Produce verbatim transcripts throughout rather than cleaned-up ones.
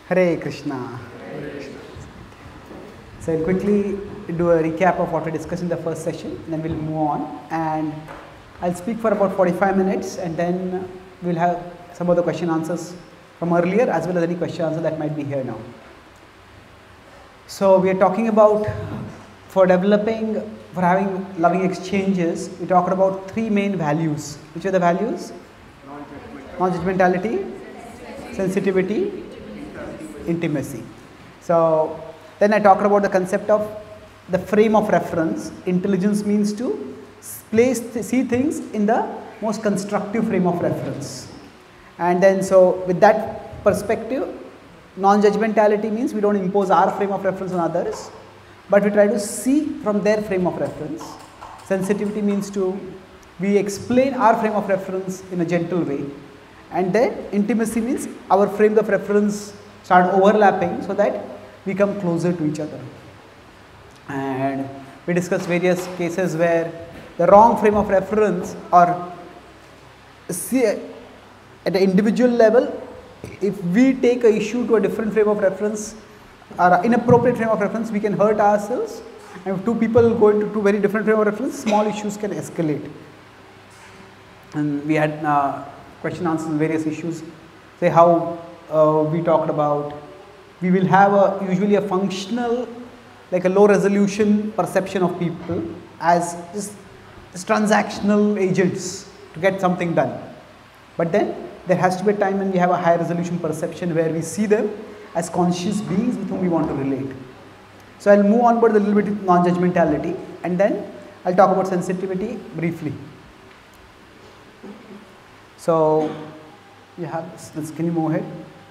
Hare Krishna. So I'll quickly do a recap of what we discussed in the first session, then we'll move on, and I'll speak for about forty-five minutes, and then we'll have some of the question answers from earlier as well as any question answer that might be here now. So we are talking about, for developing, for having loving exchanges, we talked about three main values. Which are the values? Non-judgmentality, sensitivity, intimacy. So then I talked about the concept of the frame of reference. Intelligence means to place, see things in the most constructive frame of reference. And then so with that perspective, non-judgmentality means we don't impose our frame of reference on others, but we try to see from their frame of reference. Sensitivity means to, we explain our frame of reference in a gentle way. And then intimacy means our frames of reference start overlapping so that we come closer to each other. And we discussed various cases where the wrong frame of reference, or see at an individual level, if we take a issue to a different frame of reference or inappropriate frame of reference, we can hurt ourselves. And if two people go into two very different frame of reference, small issues can escalate. And we had uh, question answers on various issues. Say how uh, we talked about, we will have a usually a functional, like a low resolution perception of people as just, just transactional agents to get something done. But then there has to be a time when we have a high resolution perception where we see them as conscious beings with whom we want to relate. So I'll move on about a little bit of non-judgmentality, and then I'll talk about sensitivity briefly. So you have this, this, can you move ahead?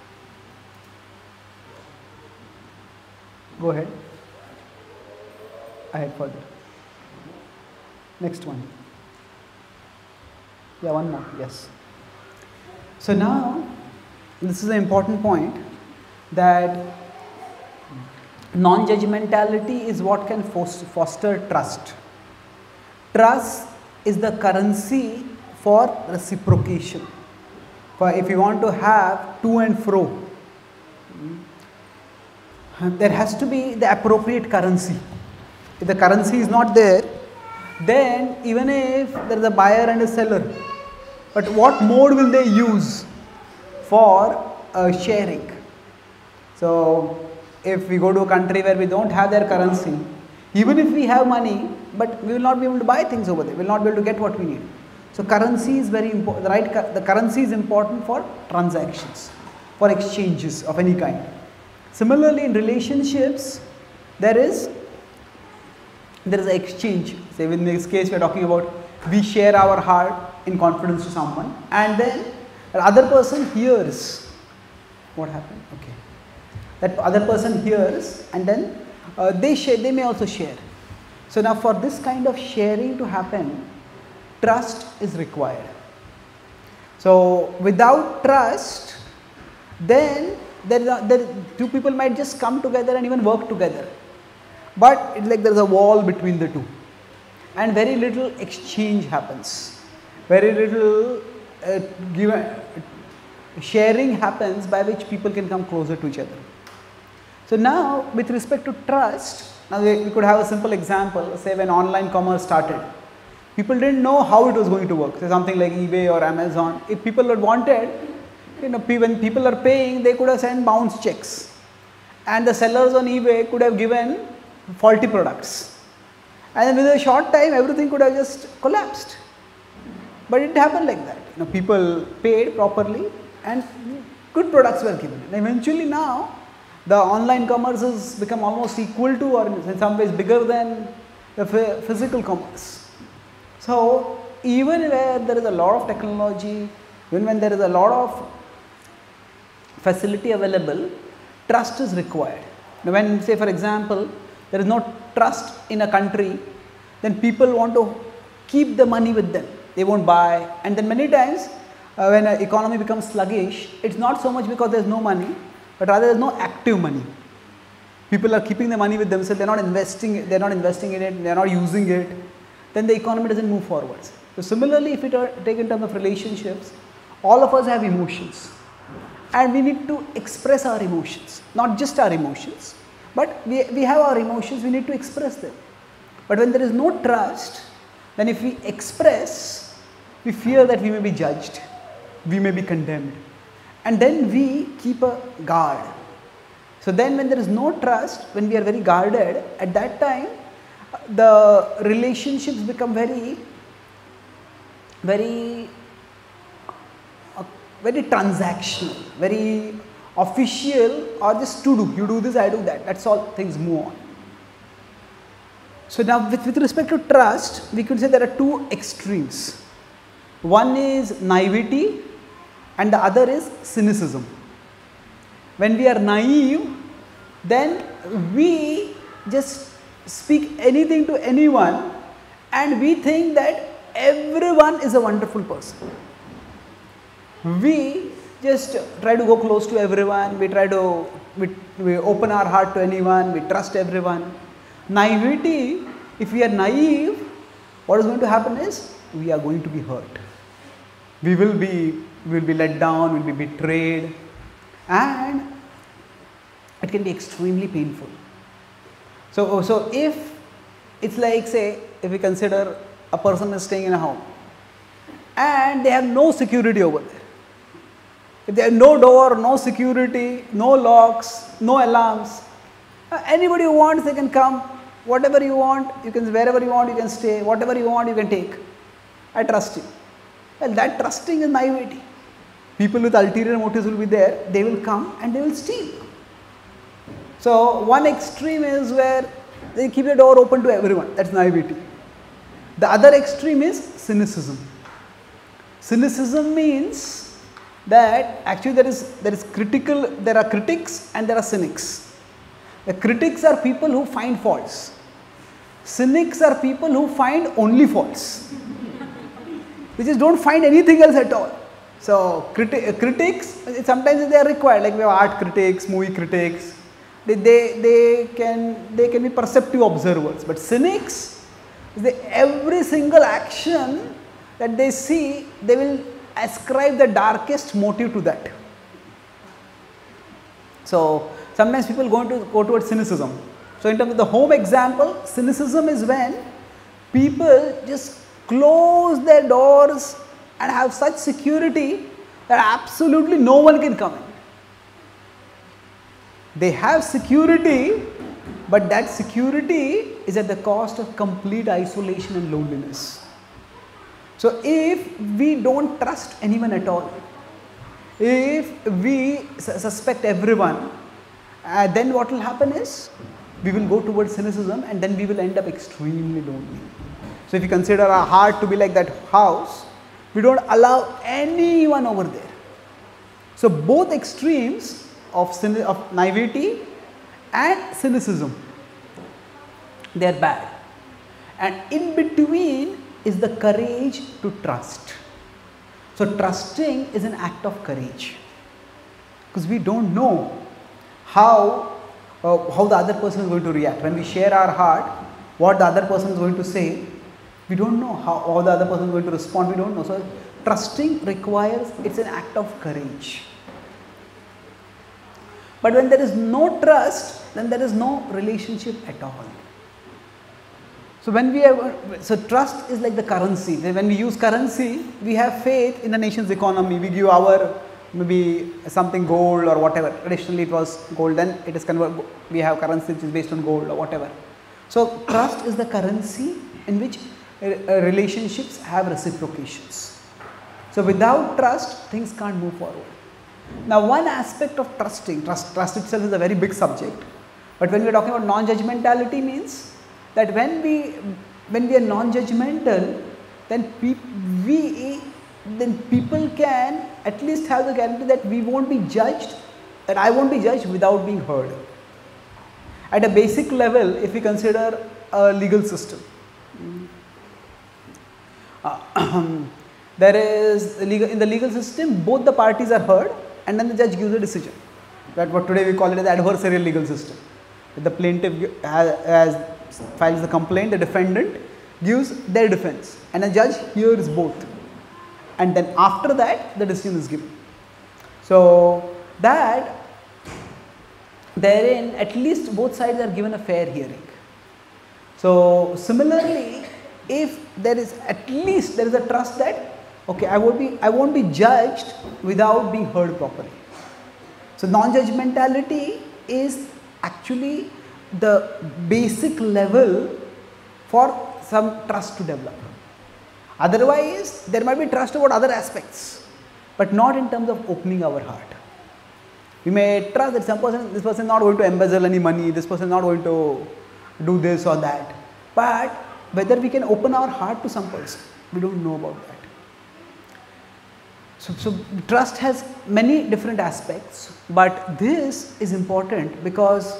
Go ahead. Ahead further. Next one. Yeah, one more, yes. So now, this is an important point, that non-judgmentality is what can foster trust. Trust is the currency for reciprocation. For if you want to have to and fro, there has to be the appropriate currency. If the currency is not there, then even if there is a buyer and a seller, but what mode will they use for uh, sharing? So if we go to a country where we don't have their currency, even if we have money, but we will not be able to buy things over there, we will not be able to get what we need. So currency is very important. The right, the currency is important for transactions, for exchanges of any kind. Similarly, in relationships, there is there is an exchange. Say in this case, we are talking about we share our heart in confidence to someone, and then the other person hears. What happened? Okay, that other person hears, and then uh, they share. They may also share. So now, for this kind of sharing to happen, trust is required. So without trust, then there, is a, there two people might just come together and even work together, but it's like there is a wall between the two, and very little exchange happens. Very little uh, give, uh, sharing happens by which people can come closer to each other. So now, with respect to trust, now we, we could have a simple example. Say when online commerce started, people didn't know how it was going to work. Say something like eBay or Amazon. If people had wanted, you know, when people are paying, they could have sent bounce checks, and the sellers on eBay could have given faulty products, and then within a short time, everything could have just collapsed. But it happened like that. You know, people paid properly, and good products were given. And eventually, now the online commerce has become almost equal to, or in some ways bigger than, the physical commerce. So even where there is a lot of technology, even when there is a lot of facility available, trust is required. Now when, say for example, there is no trust in a country, then people want to keep the money with them. They won't buy, and then many times uh, when an economy becomes sluggish, it's not so much because there is no money, but rather there is no active money. People are keeping the money with themselves, they are not investing, they are not investing in it, they are not using it, then the economy doesn't move forwards. So similarly, if we take in terms of relationships, all of us have emotions, and we need to express our emotions, not just our emotions, but we, we have our emotions, we need to express them. But when there is no trust, then if we express, we fear that we may be judged, we may be condemned, and then we keep a guard. So then when there is no trust, when we are very guarded, at that time the relationships become very, very, uh, very transactional, very official, or just to do, you do this, I do that, that's all, things move on. So now with, with respect to trust, we could say there are two extremes. One is naivety and the other is cynicism. When we are naive, then we just speak anything to anyone and we think that everyone is a wonderful person. We just try to go close to everyone, we try to, we, we open our heart to anyone, we trust everyone. Naivety, if we are naive, what is going to happen is, we are going to be hurt. We will be, we will be let down, we will be betrayed, and it can be extremely painful. So, so if it's like, say, if we consider a person is staying in a home and they have no security over there. If there are no door, no security, no locks, no alarms, anybody who wants they can come, whatever you want, you can, wherever you want you can stay, whatever you want you can take. I trust you. Well, that trusting is naivety. People with ulterior motives will be there, they will come and they will steal. So one extreme is where they keep the door open to everyone, that's naivety. The other extreme is cynicism. Cynicism means that actually there is, there is critical, there are critics and there are cynics. The critics are people who find faults. Cynics are people who find only faults. They just don't find anything else at all. So criti critics, sometimes they are required, like we have art critics, movie critics. They, they, they, can, they can be perceptive observers. But cynics, they, every single action that they see, they will ascribe the darkest motive to that. So sometimes people go, into, go towards cynicism. So in terms of the home example, cynicism is when people just close their doors and have such security that absolutely no one can come in. They have security, but that security is at the cost of complete isolation and loneliness. So if we don't trust anyone at all, if we suspect everyone, uh, then what will happen is, we will go towards cynicism and then we will end up extremely lonely. So if you consider our heart to be like that house, we don't allow anyone over there. So both extremes of, of naivety and cynicism, they are bad. And in between is the courage to trust. So trusting is an act of courage, because we don't know how, uh, how the other person is going to react. When we share our heart, what the other person is going to say, we don't know how, how the other person is going to respond, we don't know. So trusting requires, it's an act of courage. But when there is no trust, then there is no relationship at all. So when we have, so trust is like the currency. When we use currency, we have faith in the nation's economy. We give our, maybe something gold or whatever. Traditionally it was gold, then it is converted, we have currency which is based on gold or whatever. So trust is the currency in which relationships have reciprocations. So without trust, things can't move forward. Now one aspect of trusting, trust, trust itself is a very big subject, but when we are talking about non-judgmentality means that when we, when we are non-judgmental, then pe we, then people can at least have the guarantee that we won't be judged, that I won't be judged without being heard. At a basic level, if we consider a legal system, uh, there is legal, in the legal system, both the parties are heard and then the judge gives a decision. That what today we call it as adversarial legal system. The plaintiff has, has files the complaint, the defendant gives their defense and a judge hears both, and then after that the decision is given. So that therein at least both sides are given a fair hearing. So similarly, if there is at least there is a trust that okay, I won't be I won't be judged without being heard properly. So non-judgmentality is actually the basic level for some trust to develop. Otherwise, there might be trust about other aspects, but not in terms of opening our heart. We may trust that some person, this person is not going to embezzle any money, this person is not going to do this or that. But whether we can open our heart to some person, we don't know about that. So, so trust has many different aspects, but this is important because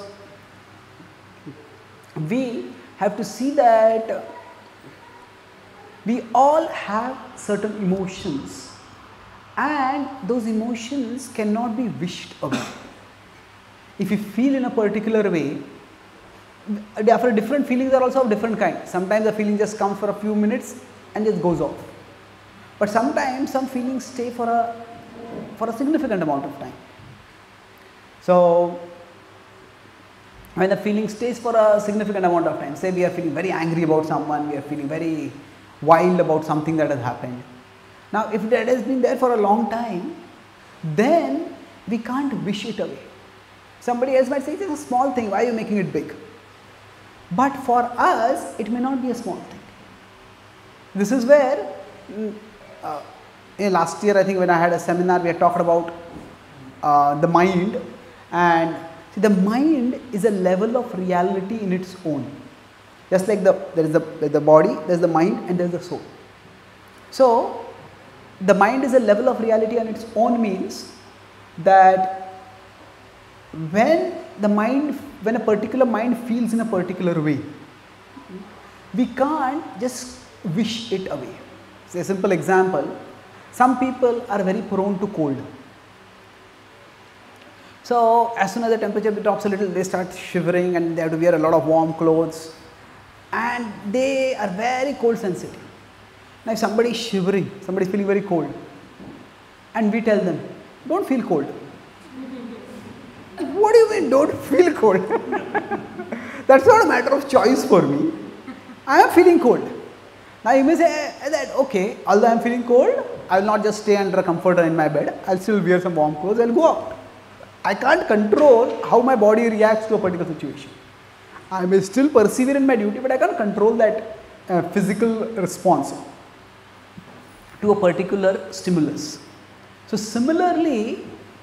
we have to see that we all have certain emotions, and those emotions cannot be wished away. If you feel in a particular way, therefore different feelings are also of different kind. Sometimes the feeling just comes for a few minutes and just goes off. But sometimes some feelings stay for a for a significant amount of time. So when the feeling stays for a significant amount of time, say we are feeling very angry about someone, we are feeling very wild about something that has happened. Now if that has been there for a long time, then we can't wish it away. Somebody else might say, it's a small thing, why are you making it big? But for us, it may not be a small thing. This is where, uh, in last year I think when I had a seminar, we had talked about uh, the mind, and see, the mind is a level of reality in its own. Just like the there is the, the body, there is the mind, and there is the soul. So the mind is a level of reality on its own means that when the mind, when a particular mind feels in a particular way, we can't just wish it away. Say a simple example, some people are very prone to cold. So as soon as the temperature drops a little, they start shivering and they have to wear a lot of warm clothes, and they are very cold sensitive. Now if somebody is shivering, somebody is feeling very cold, and we tell them, don't feel cold. What do you mean don't feel cold? That's not a matter of choice for me. I am feeling cold. Now you may say that okay, although I am feeling cold, I will not just stay under a comforter in my bed, I will still wear some warm clothes, I will go out. I can't control how my body reacts to a particular situation. I may still persevere in my duty, but I can't control that uh, physical response to a particular stimulus. So similarly,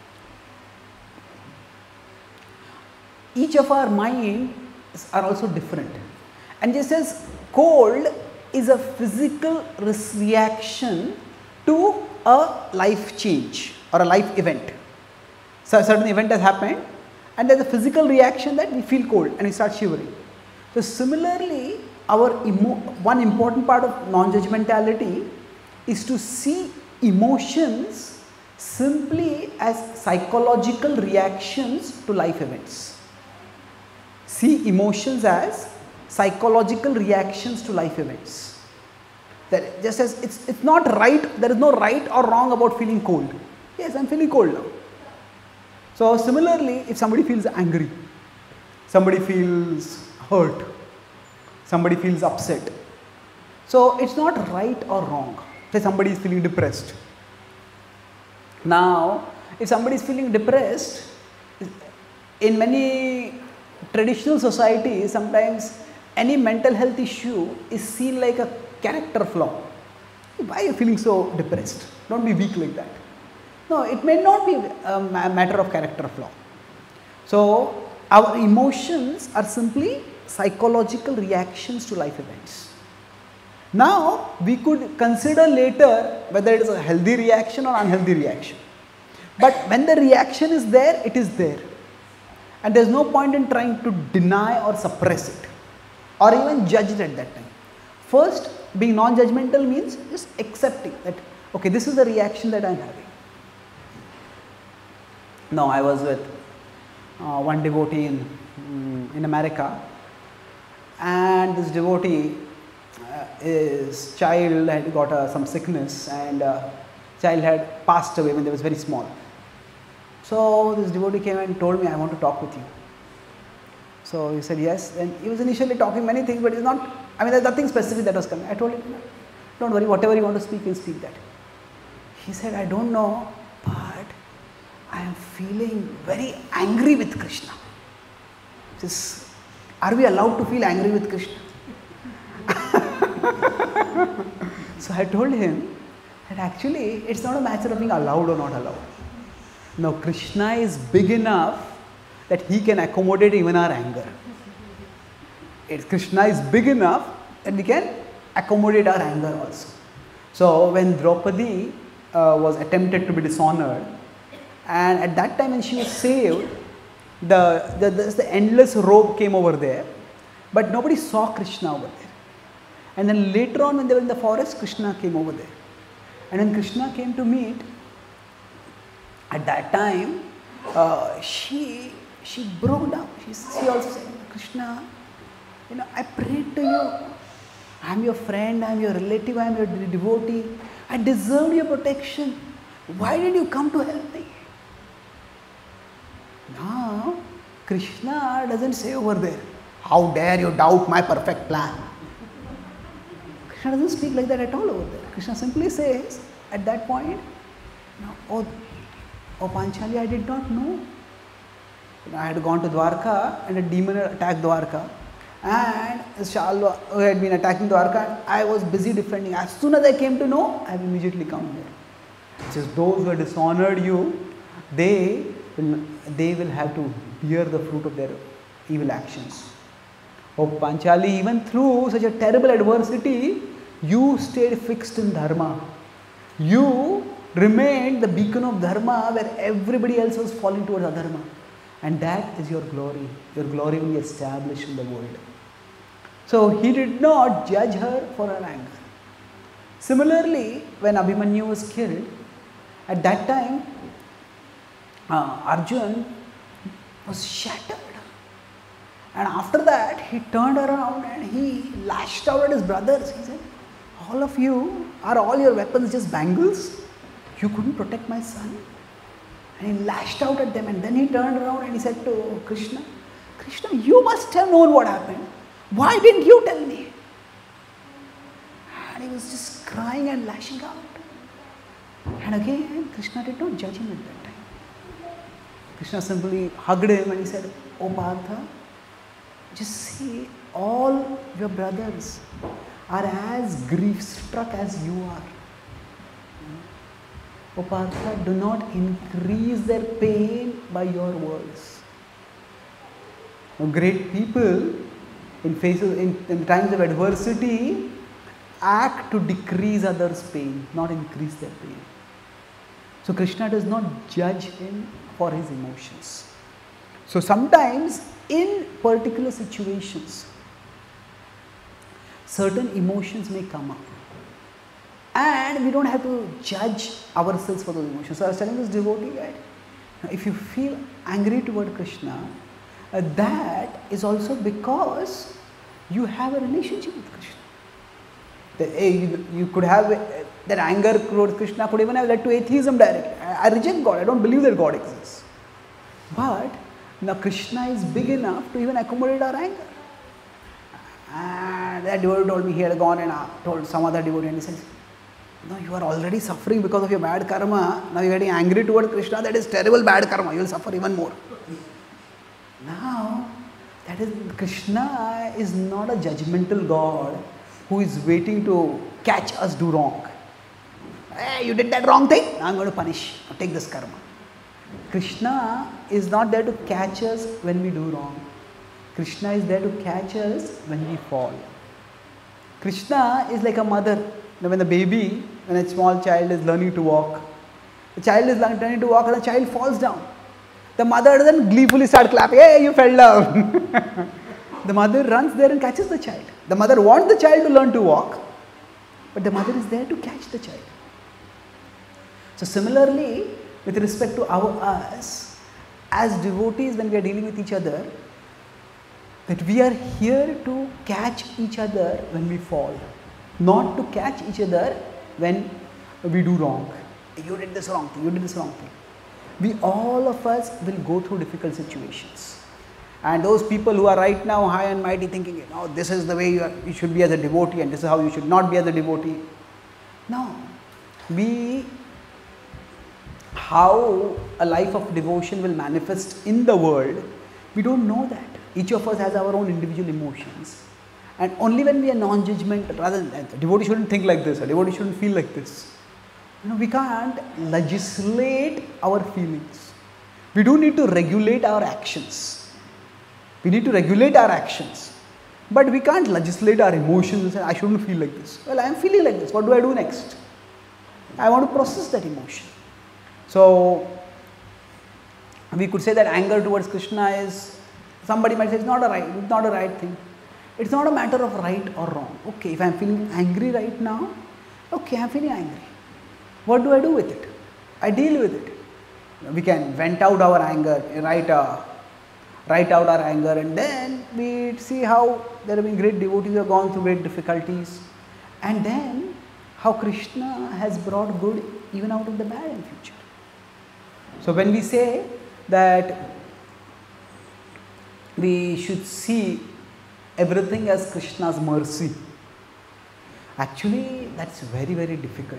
each of our minds are also different. And just as cold is a physical reaction to a life change or a life event. So a certain event has happened and there is a physical reaction that we feel cold and we start shivering. So similarly, our emo one important part of non-judgmentality is to see emotions simply as psychological reactions to life events. See emotions as psychological reactions to life events. That just as it's, it's not right, there is no right or wrong about feeling cold. Yes, I am feeling cold now. So similarly, if somebody feels angry, somebody feels hurt, somebody feels upset. So it's not right or wrong. Say somebody is feeling depressed. Now, if somebody is feeling depressed, in many traditional societies, sometimes any mental health issue is seen like a character flaw. Why are you feeling so depressed? Don't be weak like that. No, it may not be a matter of character flaw. So, our emotions are simply psychological reactions to life events. Now, we could consider later whether it is a healthy reaction or unhealthy reaction. But when the reaction is there, it is there. And there is no point in trying to deny or suppress it or even judge it at that time. First, being non-judgmental means just accepting that, okay, this is the reaction that I am having. Now, I was with uh, one devotee in, um, in America, and this devotee, uh, his child had got uh, some sickness, and uh, child had passed away when they was very small. So this devotee came and told me, I want to talk with you. So he said yes, and he was initially talking many things, but it's not, I mean there's nothing specific that was coming. I told him, don't worry, whatever you want to speak, you speak that. He said, I don't know, but I am feeling very angry with Krishna. Just, are we allowed to feel angry with Krishna? So I told him that actually it's not a matter of being allowed or not allowed. No, Krishna is big enough that he can accommodate even our anger. It's, Krishna is big enough that we can accommodate our anger also. So when Draupadi uh, was attempted to be dishonored, and at that time when she was saved, the, the, the, the endless robe came over there, but nobody saw Krishna over there. And then later on when they were in the forest, Krishna came over there. And when Krishna came to meet, at that time, uh, she she broke down. She, she also said, Krishna, you know, I prayed to you. I am your friend, I am your relative, I am your devotee. I deserve your protection. Why did you come to help me? Now, Krishna doesn't say over there, how dare you doubt my perfect plan. Krishna doesn't speak like that at all over there. Krishna simply says, at that point, no, oh, oh Panchali, I did not know. You know, I had gone to Dwarka and a demon attacked Dwarka. And Shalva, who had been attacking Dwarka, I was busy defending. As soon as I came to know, I have immediately come here. It is those who have dishonored you, they will, they will have to bear the fruit of their evil actions. Oh Panchali, even through such a terrible adversity, you stayed fixed in Dharma. You remained the beacon of Dharma where everybody else was falling towards Adharma. And that is your glory. Your glory will be established in the world. So he did not judge her for her anger. Similarly, when Abhimanyu was killed, at that time, uh, Arjun was shattered. And after that, he turned around and he lashed out at his brothers. He said, all of you, are all your weapons just bangles? You couldn't protect my son? And he lashed out at them, and then he turned around and he said to Krishna, Krishna, you must have known what happened. Why didn't you tell me? And he was just crying and lashing out. And again, Krishna did not judge him at that time. Krishna simply hugged him and he said, oh Partha, just see, all your brothers are as grief-struck as you are. O Partha, do not increase their pain by your words. Now, great people in faces in, in times of adversity act to decrease others' pain, not increase their pain. So Krishna does not judge him for his emotions. So sometimes in particular situations, certain emotions may come up. And we don't have to judge ourselves for those emotions. So I was telling this devotee that if you feel angry toward Krishna, uh, that is also because you have a relationship with Krishna. The, uh, you, you could have uh, that anger toward Krishna could even have led to atheism directly. I, I reject God. I don't believe that God exists. But now Krishna is big enough to even accommodate our anger. And that devotee told me he had gone and uh, told some other devotee, and he says, no, you are already suffering because of your bad karma. Now you are getting angry toward Krishna. That is terrible bad karma. You will suffer even more. Now, that is, Krishna is not a judgmental God who is waiting to catch us do wrong. Hey, you did that wrong thing. Now I am going to punish. Now take this karma. Krishna is not there to catch us when we do wrong. Krishna is there to catch us when we fall. Krishna is like a mother. When the baby, when a small child is learning to walk, the child is learning to walk and the child falls down. The mother doesn't gleefully start clapping, hey, you fell down. The mother runs there and catches the child. The mother wants the child to learn to walk, but the mother is there to catch the child. So similarly, with respect to our us, as devotees, when we are dealing with each other, that we are here to catch each other when we fall. Not to catch each other when we do wrong. You did this wrong thing, you did this wrong thing. we all of us will go through difficult situations. And those people who are right now high and mighty thinking, you know, this is the way you, are, you should be as a devotee and this is how you should not be as a devotee. No, we, how a life of devotion will manifest in the world, we don't know that. Each of us has our own individual emotions. And only when we are non-judgmental, rather than a devotee shouldn't think like this, a devotee shouldn't feel like this. You know, we can't legislate our feelings. We do need to regulate our actions. We need to regulate our actions. But we can't legislate our emotions and say, I shouldn't feel like this. Well, I am feeling like this. What do I do next? I want to process that emotion. So, we could say that anger towards Krishna is, somebody might say it's not a right, it's not a right thing. It's not a matter of right or wrong. Okay, if I am feeling angry right now, okay, I am feeling angry. What do I do with it? I deal with it. We can vent out our anger, write, uh, write out our anger, and then we see how there have been great devotees who have gone through great difficulties, and then how Krishna has brought good even out of the bad in future. So when we say that we should see everything as Krishna's mercy, actually that's very very difficult.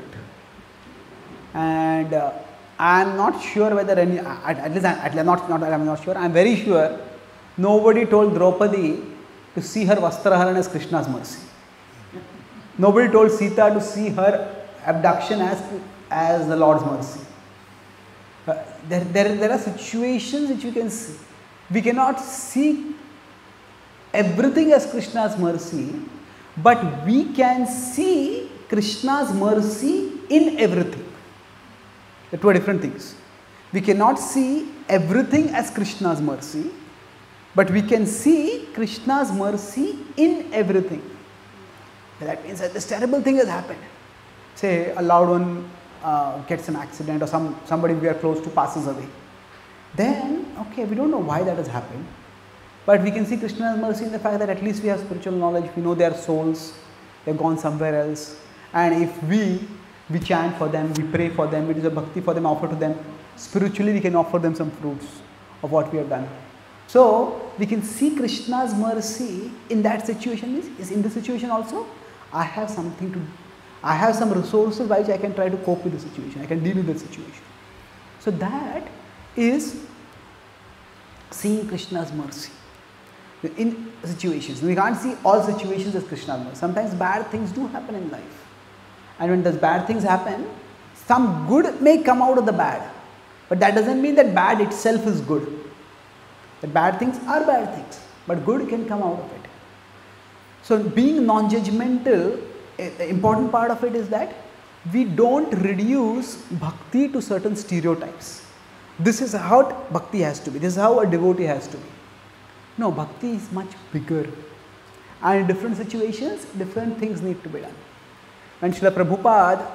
And uh, I am not sure whether any, at, at least I am not, not, I am not sure, I am very sure nobody told Draupadi to see her Vastraharan as Krishna's mercy. Nobody told Sita to see her abduction as, as the Lord's mercy. Uh, there, there, there are situations which you can see. We cannot see everything as Krishna's mercy, but we can see Krishna's mercy in everything. The two are different things. We cannot see everything as Krishna's mercy, but we can see Krishna's mercy in everything. That means that this terrible thing has happened. Say a loved one uh, gets an accident, or some, somebody we are close to passes away. Then, okay, we don't know why that has happened, but we can see Krishna's mercy in the fact that at least we have spiritual knowledge, we know their souls, they have gone somewhere else, and if we we chant for them, we pray for them, it is a bhakti for them, offer to them, spiritually we can offer them some fruits of what we have done. So we can see Krishna's mercy in that situation. Is in this situation also, I have something to, I have some resources by which I can try to cope with the situation, I can deal with the situation. So that is seeing Krishna's mercy in situations. We can't see all situations as Krishna's mercy. Sometimes bad things do happen in life. And when those bad things happen, some good may come out of the bad. But that doesn't mean that bad itself is good. That bad things are bad things, but good can come out of it. So being non-judgmental, the important part of it is that we don't reduce bhakti to certain stereotypes. This is how bhakti has to be, this is how a devotee has to be. No, bhakti is much bigger. And in different situations, different things need to be done. When Srila Prabhupada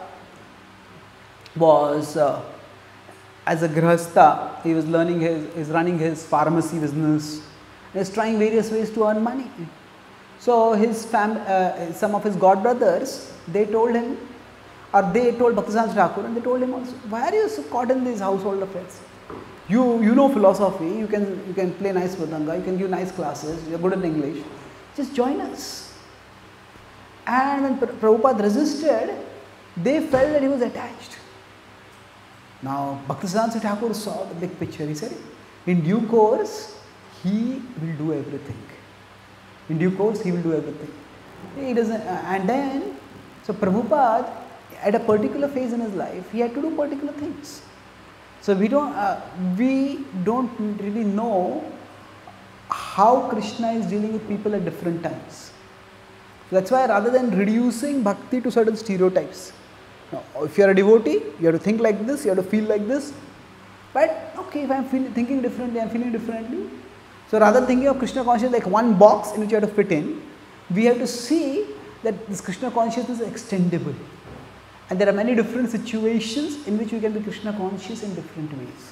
was uh, as a grihastha, he was learning his, is running his pharmacy business, he was trying various ways to earn money. So his fam, uh, some of his god brothers, they told him, or they told Bhaktisiddhanta Thakur, and they told him also, why are you so caught in these household affairs? You, you know philosophy, you can, you can play nice mridanga, you can give nice classes, you are good in English, just join us. And when Prabhupada resisted, they felt that he was attached. Now, Bhaktisiddhanta Thakur saw the big picture. He said, in due course, he will do everything. In due course, he will do everything. He doesn't, uh, and then, so Prabhupada, at a particular phase in his life, he had to do particular things. So we don't, uh, we don't really know how Krishna is dealing with people at different times. That's why rather than reducing bhakti to certain stereotypes, now, if you are a devotee, you have to think like this, you have to feel like this, but okay, if I am feeling, thinking differently, I am feeling differently. So rather than thinking of Krishna consciousness like one box in which you have to fit in, we have to see that this Krishna consciousness is extendable. And there are many different situations in which we can be Krishna conscious in different ways.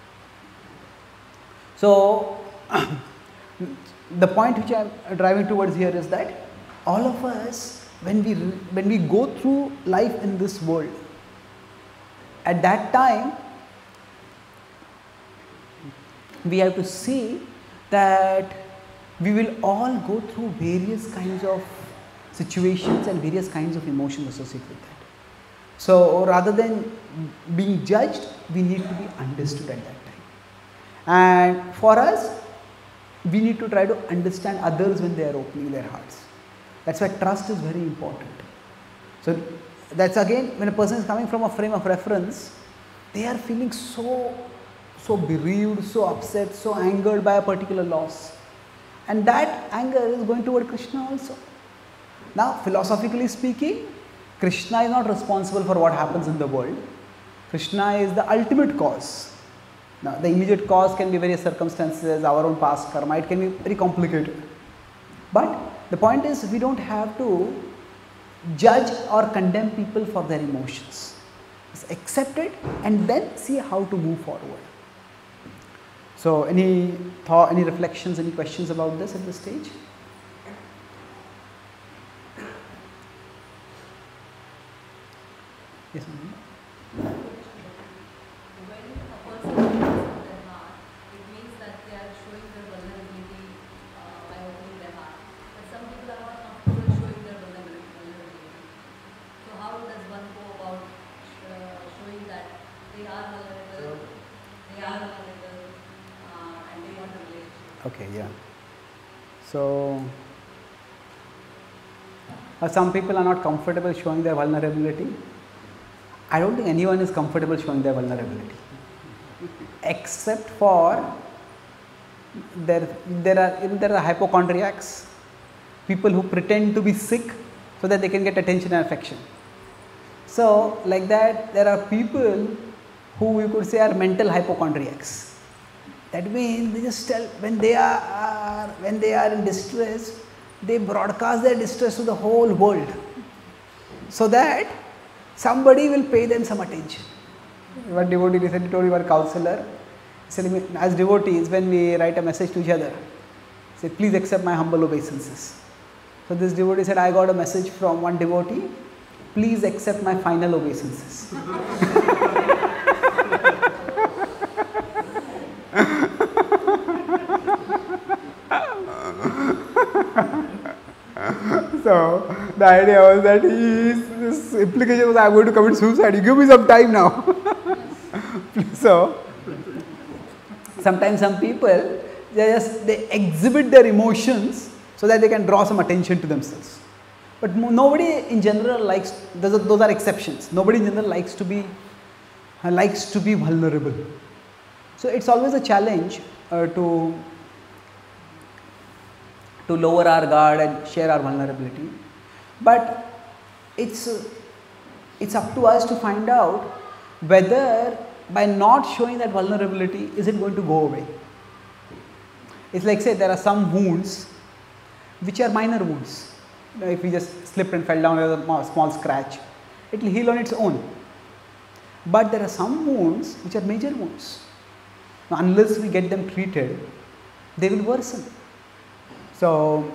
So, the point which I am driving towards here is that all of us, when we, when we go through life in this world, at that time, we have to see that we will all go through various kinds of situations and various kinds of emotions associated with that. So, rather than being judged, we need to be understood at that time. And for us, we need to try to understand others when they are opening their hearts. That's why trust is very important. So, that's again, when a person is coming from a frame of reference, they are feeling so, so bereaved, so upset, so angered by a particular loss. And that anger is going toward Krishna also. Now, philosophically speaking, Krishna is not responsible for what happens in the world. Krishna is the ultimate cause. Now, the immediate cause can be various circumstances, our own past karma, it can be very complicated. But the point is, we don't have to judge or condemn people for their emotions. Just accept it and then see how to move forward. So, any thought, any reflections, any questions about this at this stage? Yes, ma'am. When a person opens their heart, it means that they are showing their vulnerability uh, by opening their heart. But some people are not comfortable showing their vulnerability. So how does one go about uh, showing that they are vulnerable, they are vulnerable, uh, and they want a relationship? Okay, yeah. So, uh, some people are not comfortable showing their vulnerability. I don't think anyone is comfortable showing their vulnerability, except for there, there are there are hypochondriacs, people who pretend to be sick so that they can get attention and affection. So, like that, there are people who you could say are mental hypochondriacs. That means they just tell when they are when they are in distress, they broadcast their distress to the whole world, so that somebody will pay them some attention. One devotee recently told me, one counselor, said, as devotees, when we write a message to each other, say, please accept my humble obeisances. So this devotee said, I got a message from one devotee, please accept my final obeisances. So the idea was that he, this implication was, I am going to commit suicide, you give me some time now. So sometimes some people, they just they exhibit their emotions so that they can draw some attention to themselves. But nobody in general likes, those are, those are exceptions, nobody in general likes to be uh, likes to be vulnerable. So it's always a challenge uh, to to lower our guard and share our vulnerability, but it's uh, it's up to us to find out whether by not showing that vulnerability, is it going to go away. It's like, say, there are some wounds which are minor wounds. You know, if we just slipped and fell down with a small scratch, it will heal on its own. But there are some wounds which are major wounds. Now, unless we get them treated, they will worsen. So,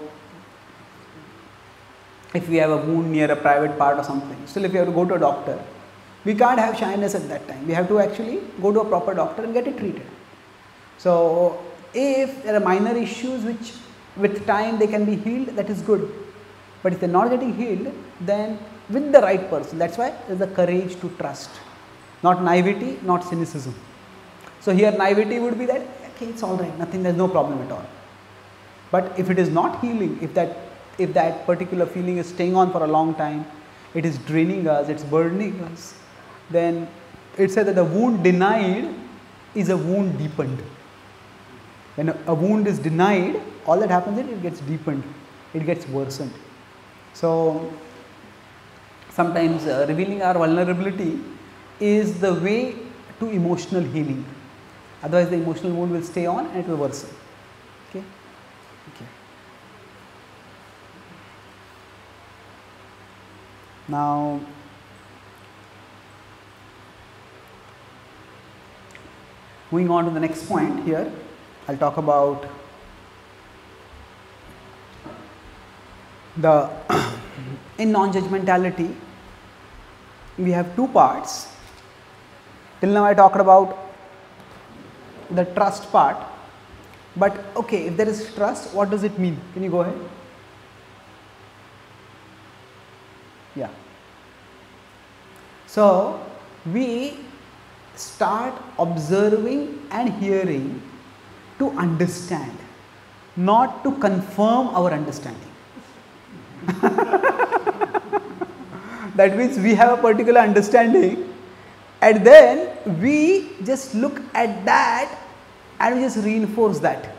if we have a wound near a private part or something, still if we have to go to a doctor, we can't have shyness at that time. We have to actually go to a proper doctor and get it treated. So, if there are minor issues which with time they can be healed, that is good. But if they are not getting healed, then with the right person, that is why there is the courage to trust. Not naivety, not cynicism. So, here naivety would be that, okay, it's all right, nothing, there is no problem at all. But if it is not healing, if that, if that particular feeling is staying on for a long time, it is draining us, it is burdening us, then it said that the wound denied is a wound deepened. When a, a wound is denied, all that happens is it gets deepened, it gets worsened. So, sometimes uh, revealing our vulnerability is the way to emotional healing. Otherwise, the emotional wound will stay on and it will worsen. Okay? Okay. Now, moving on to the next point here, I will talk about the in non-judgmentality. We have two parts. Till now I talked about the trust part. But okay, if there is trust, what does it mean? Can you go ahead? Yeah. So we start observing and hearing to understand, not to confirm our understanding. That means we have a particular understanding and then we just look at that and we just reinforce that.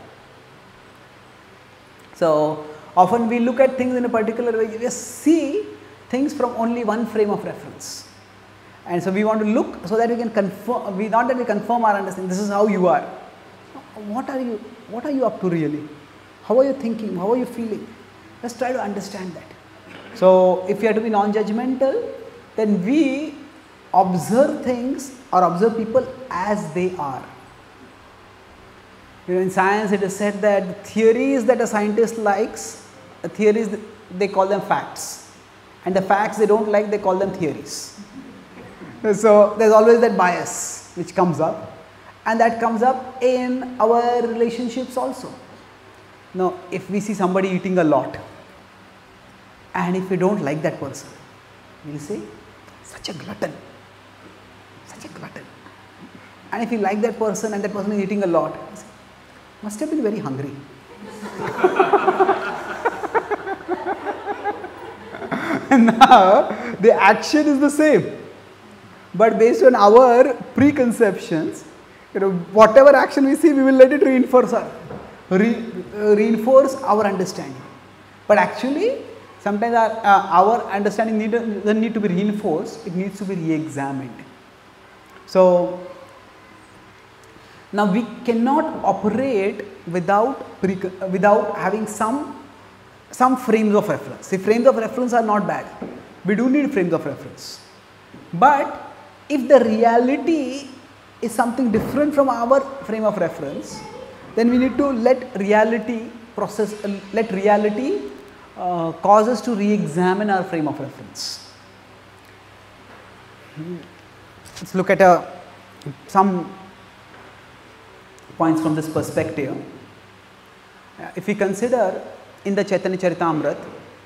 So often we look at things in a particular way, we just see things from only one frame of reference. And so we want to look so that we can confirm, we not that we confirm our understanding, this is how you are. What are you, what are you up to really? How are you thinking? How are you feeling? Let's try to understand that. So if you have to be non-judgmental, then we observe things or observe people as they are. You know, in science it is said that the theories that a scientist likes, the theories they call them facts, and the facts they don't like, they call them theories. So there's always that bias which comes up, and that comes up in our relationships also. Now if we see somebody eating a lot, and if we don't like that person, we will say, such a glutton, such a glutton. And if you like that person and that person is eating a lot, we say, must have been very hungry. And now the action is the same, but based on our preconceptions, you know, whatever action we see, we will let it reinforce our, re, uh, reinforce our understanding. But actually, sometimes our, uh, our understanding need, doesn't need to be reinforced, it needs to be re-examined. So now we cannot operate without, pre, without having some, some frames of reference. See, frames of reference are not bad. We do need frames of reference. But if the reality is something different from our frame of reference, then we need to let reality process, uh, let reality uh, cause us to re-examine our frame of reference. Let's look at a, some points from this perspective. If we consider in the Chaitanya Charitamrita,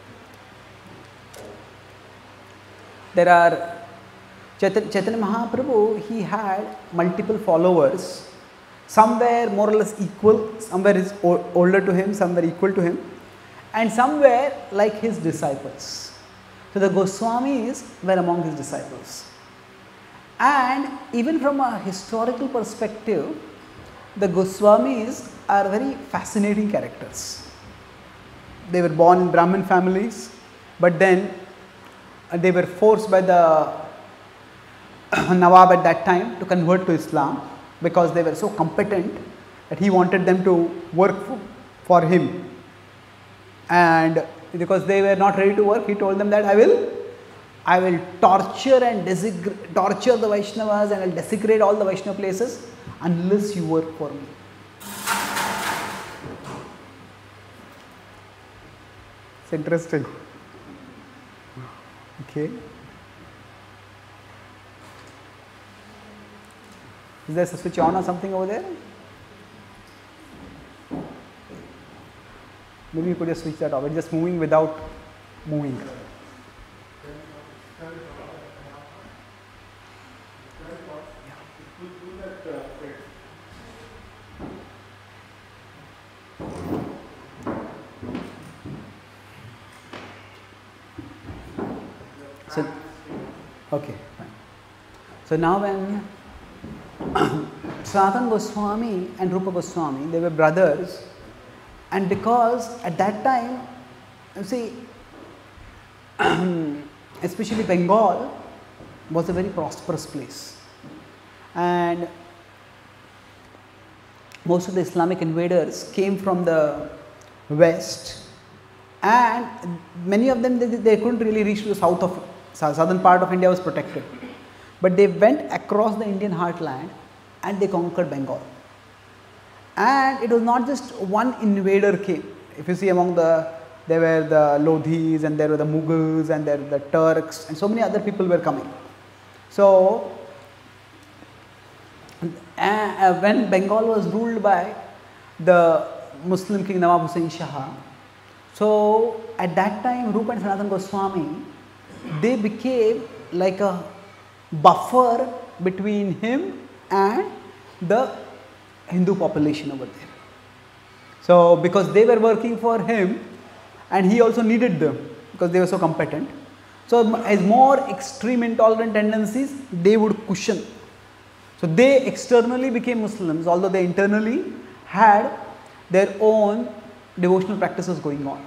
there are Chaitanya, Chaitanya Mahaprabhu, he had multiple followers. Some were more or less equal, some were is older to him, some were equal to him, and some were like his disciples. So the Goswamis were among his disciples. And even from a historical perspective, the Goswamis are very fascinating characters. They were born in Brahmin families, but then they were forced by the Nawab at that time to convert to Islam because they were so competent that he wanted them to work for, for him. And because they were not ready to work, he told them that I will, I will torture and torture the Vaishnavas and I will desecrate all the Vaishnava places unless you work for me. It's interesting. Okay. Is there a switch on or something over there? Maybe you could just switch that off. It's just moving without moving. So, okay, fine. So now when Sanatana Goswami and Rupa Goswami, they were brothers, and because at that time, you see, especially Bengal was a very prosperous place, and most of the Islamic invaders came from the west, and many of them, they, they couldn't really reach to the south of, southern part of India was protected. But they went across the Indian heartland and they conquered Bengal. And it was not just one invader came. If you see among the, there were the Lodhis and there were the Mughals and there were the Turks and so many other people were coming. So, uh, when Bengal was ruled by the Muslim king Nawab Hussain Shah. So at that time, Rupa and Sanatana Goswami, they became like a buffer between him and the Hindu population over there. So because they were working for him and he also needed them because they were so competent. So as more extreme intolerant tendencies, they would cushion. So they externally became Muslims, although they internally had their own devotional practices going on.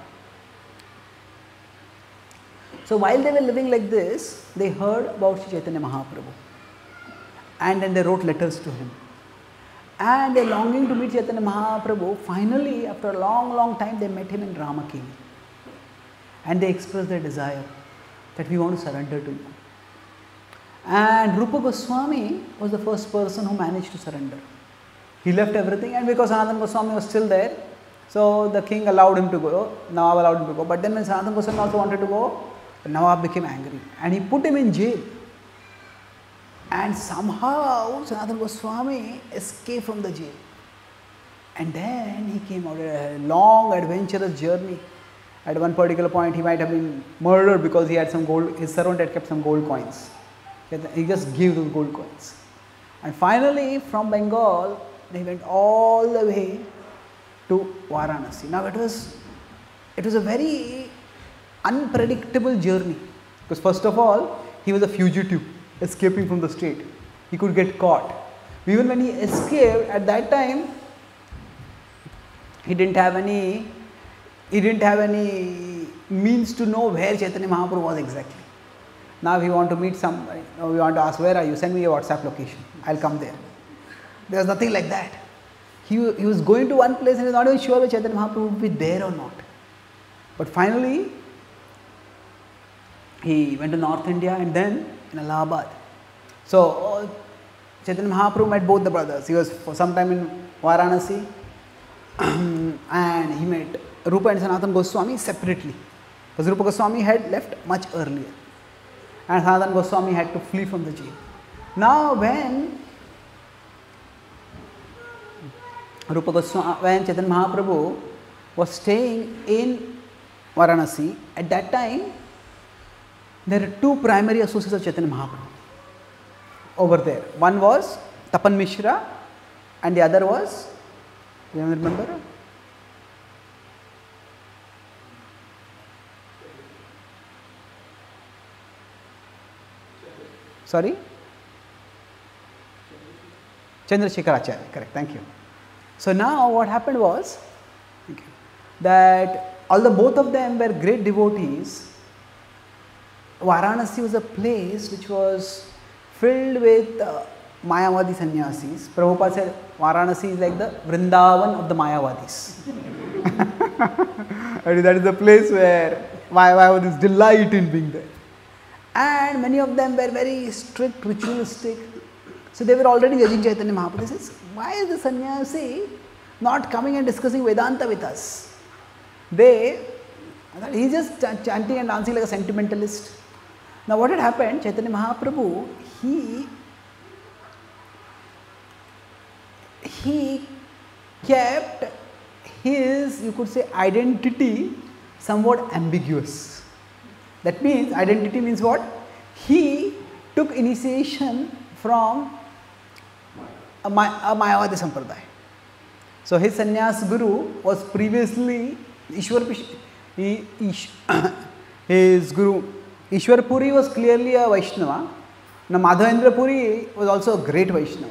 So while they were living like this, they heard about Sri Chaitanya Mahaprabhu, and then they wrote letters to him. And they longing to meet Chaitanya Mahaprabhu. Finally, after a long, long time, they met him in Ramakeli. And they expressed their desire that we want to surrender to you. And Rupa Goswami was the first person who managed to surrender. He left everything, and because Sanatana Goswami was still there, so the king allowed him to go, Nawab allowed him to go. But then when Sanatana Goswami also wanted to go, Nawab became angry and he put him in jail. And somehow Sanatana Goswami escaped from the jail. And then he came out a long adventurous journey. At one particular point he might have been murdered because he had some gold, his servant had kept some gold coins. He just gave those gold coins. And finally from Bengal they went all the way to Varanasi. Now it was, it was a very unpredictable journey, because first of all he was a fugitive escaping from the state. He could get caught. Even when he escaped, at that time he didn't have any he didn't have any means to know where Chaitanya Mahaprabhu was exactly. Now if you want to meet somebody, now we want to ask, where are you? Send me your WhatsApp location, I'll come there. There was nothing like that. He, he was going to one place and he was not even sure whether Chaitanya Mahaprabhu would be there or not. But finally he went to North India and then in Allahabad. So Chaitanya Mahaprabhu met both the brothers. He was for some time in Varanasi and he met Rupa and Sanatana Goswami separately, because Rupa Goswami had left much earlier and Sanatana Goswami had to flee from the jail. Now when Rupa Goswami, when Chaitanya Mahaprabhu was staying in Varanasi, at that time there are two primary associates of Chaitanya Mahaprabhu over there. One was Tapan Mishra and the other was, do you remember? Sorry? Chandrasekhar Acharya, correct, thank you. So now what happened was okay, that although both of them were great devotees, Varanasi was a place which was filled with uh, Mayavadi sannyasis. Prabhupada said Varanasi is like the Vrindavan of the Mayavadis. That is the place where Mayavadis delight in being there. And many of them were very strict, ritualistic. So they were already judging Chaitanya Mahaprabhu. They says, why is the sannyasi not coming and discussing Vedanta with us? They, he's just chanting and dancing like a sentimentalist. Now what had happened, Chaitanya Mahaprabhu, he, he kept his, you could say, identity somewhat ambiguous. That means, identity means what? He took initiation from a, a Mayavadi Sampradaya. So his sannyas guru was previously Ishwar, he, Ish, his guru Ishwar Puri was clearly a Vaishnava. Now Madhavendra Puri was also a great Vaishnava.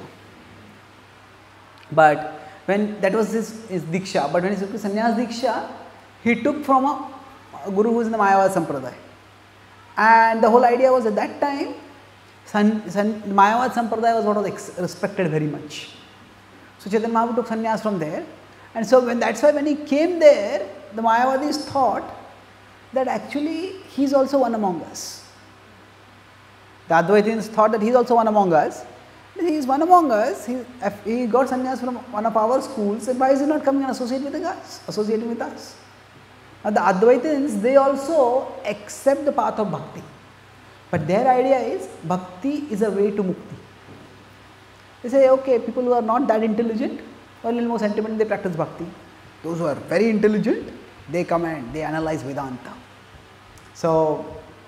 But when that was his, his Diksha, but when he took sannyas Diksha, he took from a, a guru who is in the Mayavadi Sampradaya. And the whole idea was at that time, San, San, Mayavad Sampradaya was what was ex respected very much. So Chaitanya Mahaprabhu took sannyas from there. And so when that's why when he came there, the Mayavadis thought that actually he is also one among us. The Advaitins thought that he is also one among us. He is one among us. He, he got sannyas from one of our schools. And why is he not coming and associate with us? Associating with us? Now the Advaitins, they also accept the path of bhakti. But their idea is, bhakti is a way to mukti. They say, okay, people who are not that intelligent, or a little more sentiment, they practice bhakti. Those who are very intelligent, they come and they analyze Vedanta. So,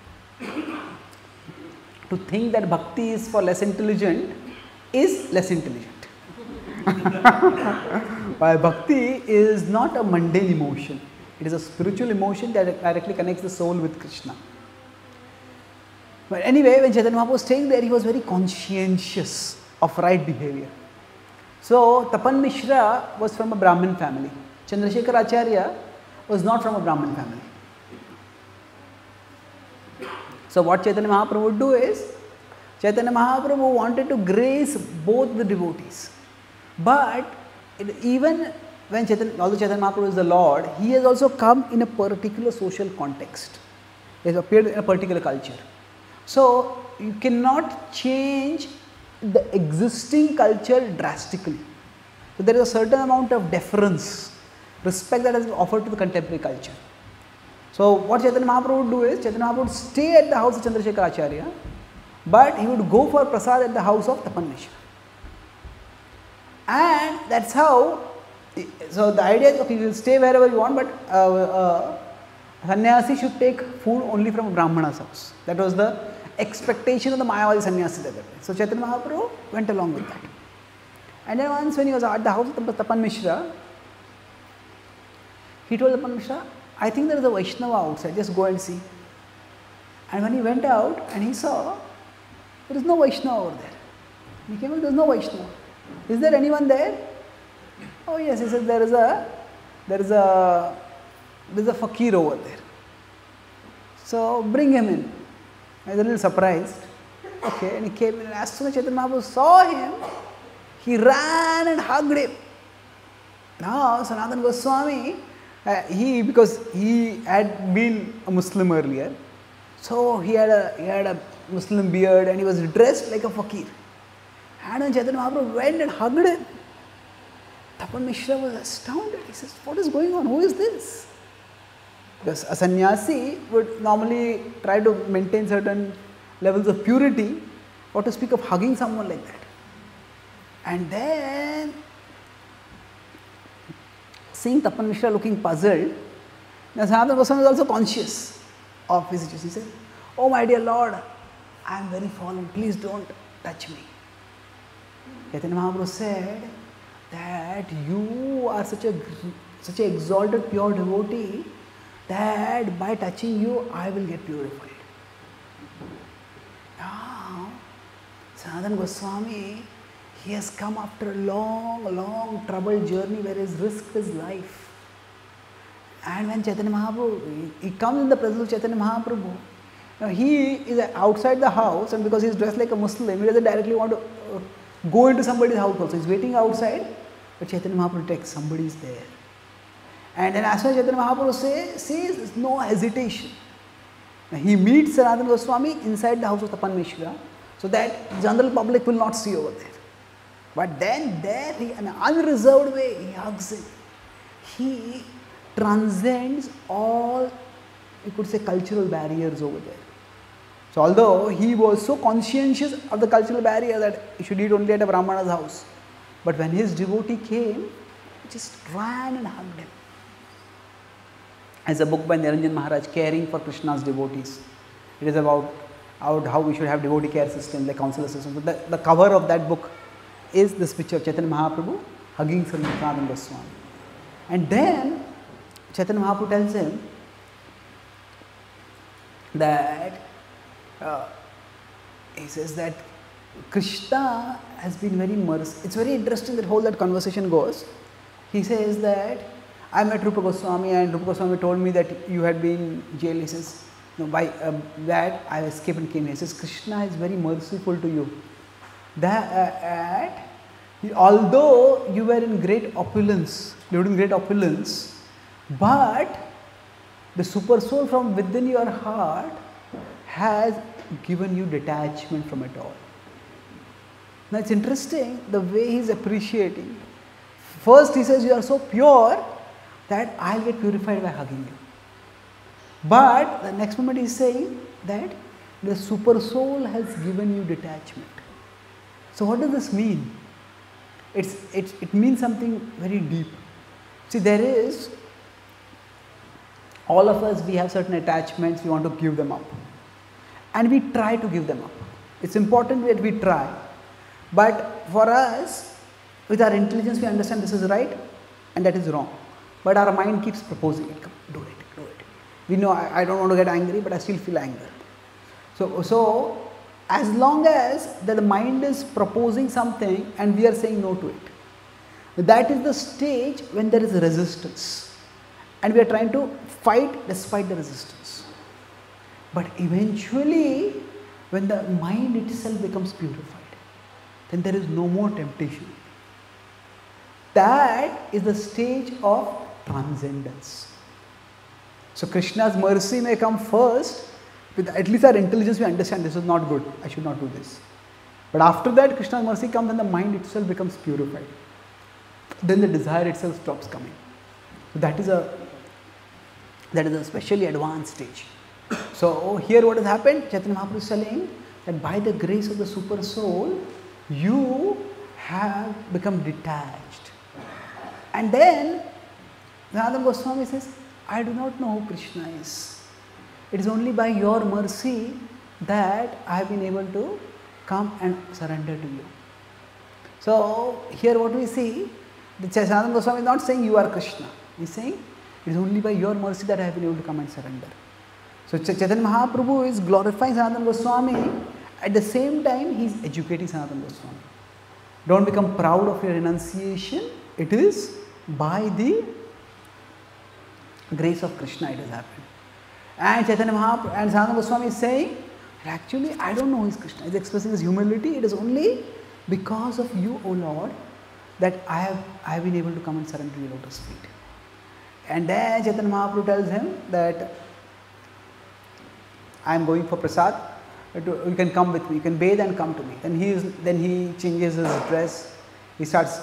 to think that bhakti is for less intelligent is less intelligent. While bhakti is not a mundane emotion, it is a spiritual emotion that directly connects the soul with Krishna. But anyway, when Chaitanya Mahaprabhu was staying there, he was very conscientious of right behavior. So, Tapan Mishra was from a Brahmin family. Chandrasekhar Acharya was not from a Brahmin family. So, what Chaitanya Mahaprabhu would do is, Chaitanya Mahaprabhu wanted to grace both the devotees. But it, even when Chaitanya, although Chaitanya Mahaprabhu is the Lord, he has also come in a particular social context. He has appeared in a particular culture. So, you cannot change the existing culture drastically. So, there is a certain amount of deference, respect that has been offered to the contemporary culture. So, what Chaitanya Mahaprabhu would do is, Chaitanya Mahaprabhu would stay at the house of Chandrasekhar Acharya, but he would go for prasad at the house of Tapan Mishra. And that's how, so the idea is, okay, you will stay wherever you want, but uh, uh, sannyasi should take food only from a Brahmana's house. That was the expectation of the Mayavadi sannyasi that day. So Chaitanya Mahaprabhu went along with that. And then once when he was at the house of Tapan Mishra, he told Tapan Mishra, I think there is a Vaishnava outside, just go and see. And when he went out and he saw, there is no Vaishnava over there. He came out, there is no Vaishnava. Is there anyone there? Oh yes, he said there is a, there is a, there is a fakir over there. So bring him in. I was a little surprised. Okay, and he came in, and as soon as Chaitanya Mahaprabhu saw him, he ran and hugged him. Now, Sanatana Goswami, uh, he, because he had been a Muslim earlier, so he had a, he had a Muslim beard and he was dressed like a fakir. And when Chaitanya Mahaprabhu went and hugged him, Tapan Mishra was astounded. He says, what is going on? Who is this? Because a sannyasi would normally try to maintain certain levels of purity, or to speak of hugging someone like that. And then, seeing Tapan Mishra looking puzzled, Sanatana Goswami was also conscious of his situation. He said, oh my dear Lord, I am very fallen, please don't touch me. Chaitanya Mahaprabhu said that you are such a such an exalted pure devotee that by touching you I will get purified. Now, Sanatana Goswami, he has come after a long, long troubled journey where he has risked his life. And when Chaitanya Mahaprabhu, he comes in the presence of Chaitanya Mahaprabhu. Now he is outside the house, and because he is dressed like a Muslim, he doesn't directly want to uh, go into somebody's house also. He is waiting outside, but Chaitanya Mahaprabhu detects somebody is there. And then as soon as Chaitanya Mahaprabhu says, says there's no hesitation. Now he meets Sanatana Goswami inside the house of Tapan Mishra, so that general public will not see over there. But then there, he, in an unreserved way, he hugs him. He transcends all, you could say, cultural barriers over there. So although he was so conscientious of the cultural barrier that he should eat only at a Brahmana's house, but when his devotee came, he just ran and hugged him. As a book by Niranjan Maharaj, Caring for Krishna's Devotees. It is about, about how we should have devotee care systems, like counselor systems. The, the cover of that book is this picture of Chaitanya Mahaprabhu hugging Sanatana Goswami. And then Chaitanya Mahaprabhu tells him that, uh, he says that Krishna has been very merciful. It's very interesting that whole that conversation goes. He says that, I met Rupa Goswami and Rupa Goswami told me that you had been in jail. He says, no, by uh, that I escaped and came here. He says, Krishna is very merciful to you. That, uh, although you were in great opulence, lived in great opulence, but the super soul from within your heart has given you detachment from it all. Now it's interesting the way he is appreciating. First he says, you are so pure that I will get purified by hugging you. But the next moment he is saying that the super soul has given you detachment. So what does this mean? it's, it's, it means something very deep. See, there is, all of us, we have certain attachments, we want to give them up. And we try to give them up. It's important that we try. But for us, with our intelligence, we understand this is right and that is wrong. But our mind keeps proposing it. Come, do it, do it. We know I, I don't want to get angry, but I still feel anger. So, so as long as the mind is proposing something and we are saying no to it, that is the stage when there is resistance. And we are trying to fight despite the resistance. But eventually, when the mind itself becomes purified, then there is no more temptation. That is the stage of transcendence. So Krishna's mercy may come first. With at least our intelligence, we understand this is not good, I should not do this. But after that, Krishna's mercy comes and the mind itself becomes purified. Then the desire itself stops coming. So that is a that is a specially advanced stage. So here what has happened? Chaitanya Mahaprabhu is telling that by the grace of the super soul, you have become detached. And then Sanatana Goswami says, I do not know who Krishna is. It is only by your mercy that I have been able to come and surrender to you. So here what we see, the Sanatana Goswami is not saying you are Krishna. He is saying it is only by your mercy that I have been able to come and surrender. So Chaitanya Mahaprabhu is glorifying Sanatana Goswami. At the same time, he is educating Sanatana Goswami. Don't become proud of your renunciation. It is by the grace of Krishna it has happened. And Chaitanya Mahaprabhu and Sanatana Goswami is saying, actually I don't know who is Krishna. He is expressing his humility. It is only because of you, O Lord, that I have, I have been able to come and surrender to your lotus feet. And then Chaitanya Mahaprabhu tells him that I am going for prasad. You can come with me. You can bathe and come to me. Then he is, then he changes his dress. He starts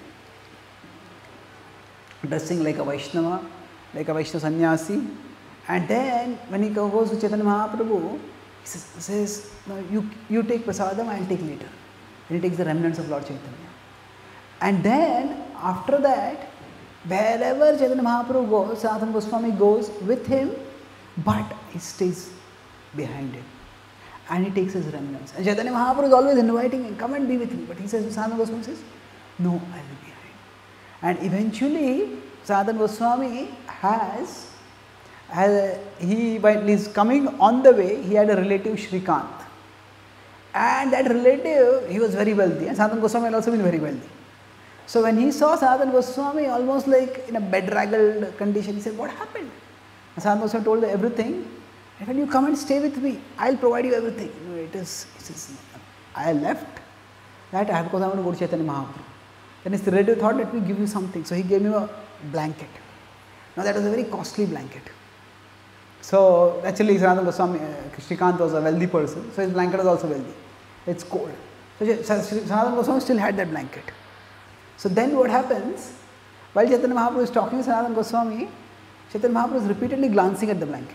dressing like a Vaishnava, like a Vaishnava sannyasi. And then when he goes to Chaitanya Mahaprabhu, he says, says no, you, you take prasadam, I will take later. And he takes the remnants of Lord Chaitanya. And then after that, wherever Chaitanya Mahaprabhu goes, Sanatana Goswami goes with him, but he stays behind him. And he takes his remnants. And Chaitanya Mahaprabhu is always inviting him, come and be with me. But he says, Sanatana Goswami says, no, I will be behind. And eventually, Sanatana Goswami has, has he, while he is coming on the way, he had a relative Shrikant. And that relative, he was very wealthy. And Sanatana Goswami had also been very wealthy. So when he saw Sanatana Goswami almost like in a bedraggled condition, he said, what happened? And Sanatana Goswami told him everything. And when you come and stay with me, I will provide you everything. No, it is, it is, I left that because I want to go to Chaitanya Mahaprabhu. Then his relative thought, let me give you something. So he gave me a blanket. Now that was a very costly blanket. So actually Sanatana Goswami, uh, Shrikant was a wealthy person. So his blanket was also wealthy. It's cold. So Sanatana Goswami still had that blanket. So then what happens, while Chaitanya Mahaprabhu is talking to Sanatana Goswami, Chaitanya Mahaprabhu is repeatedly glancing at the blanket.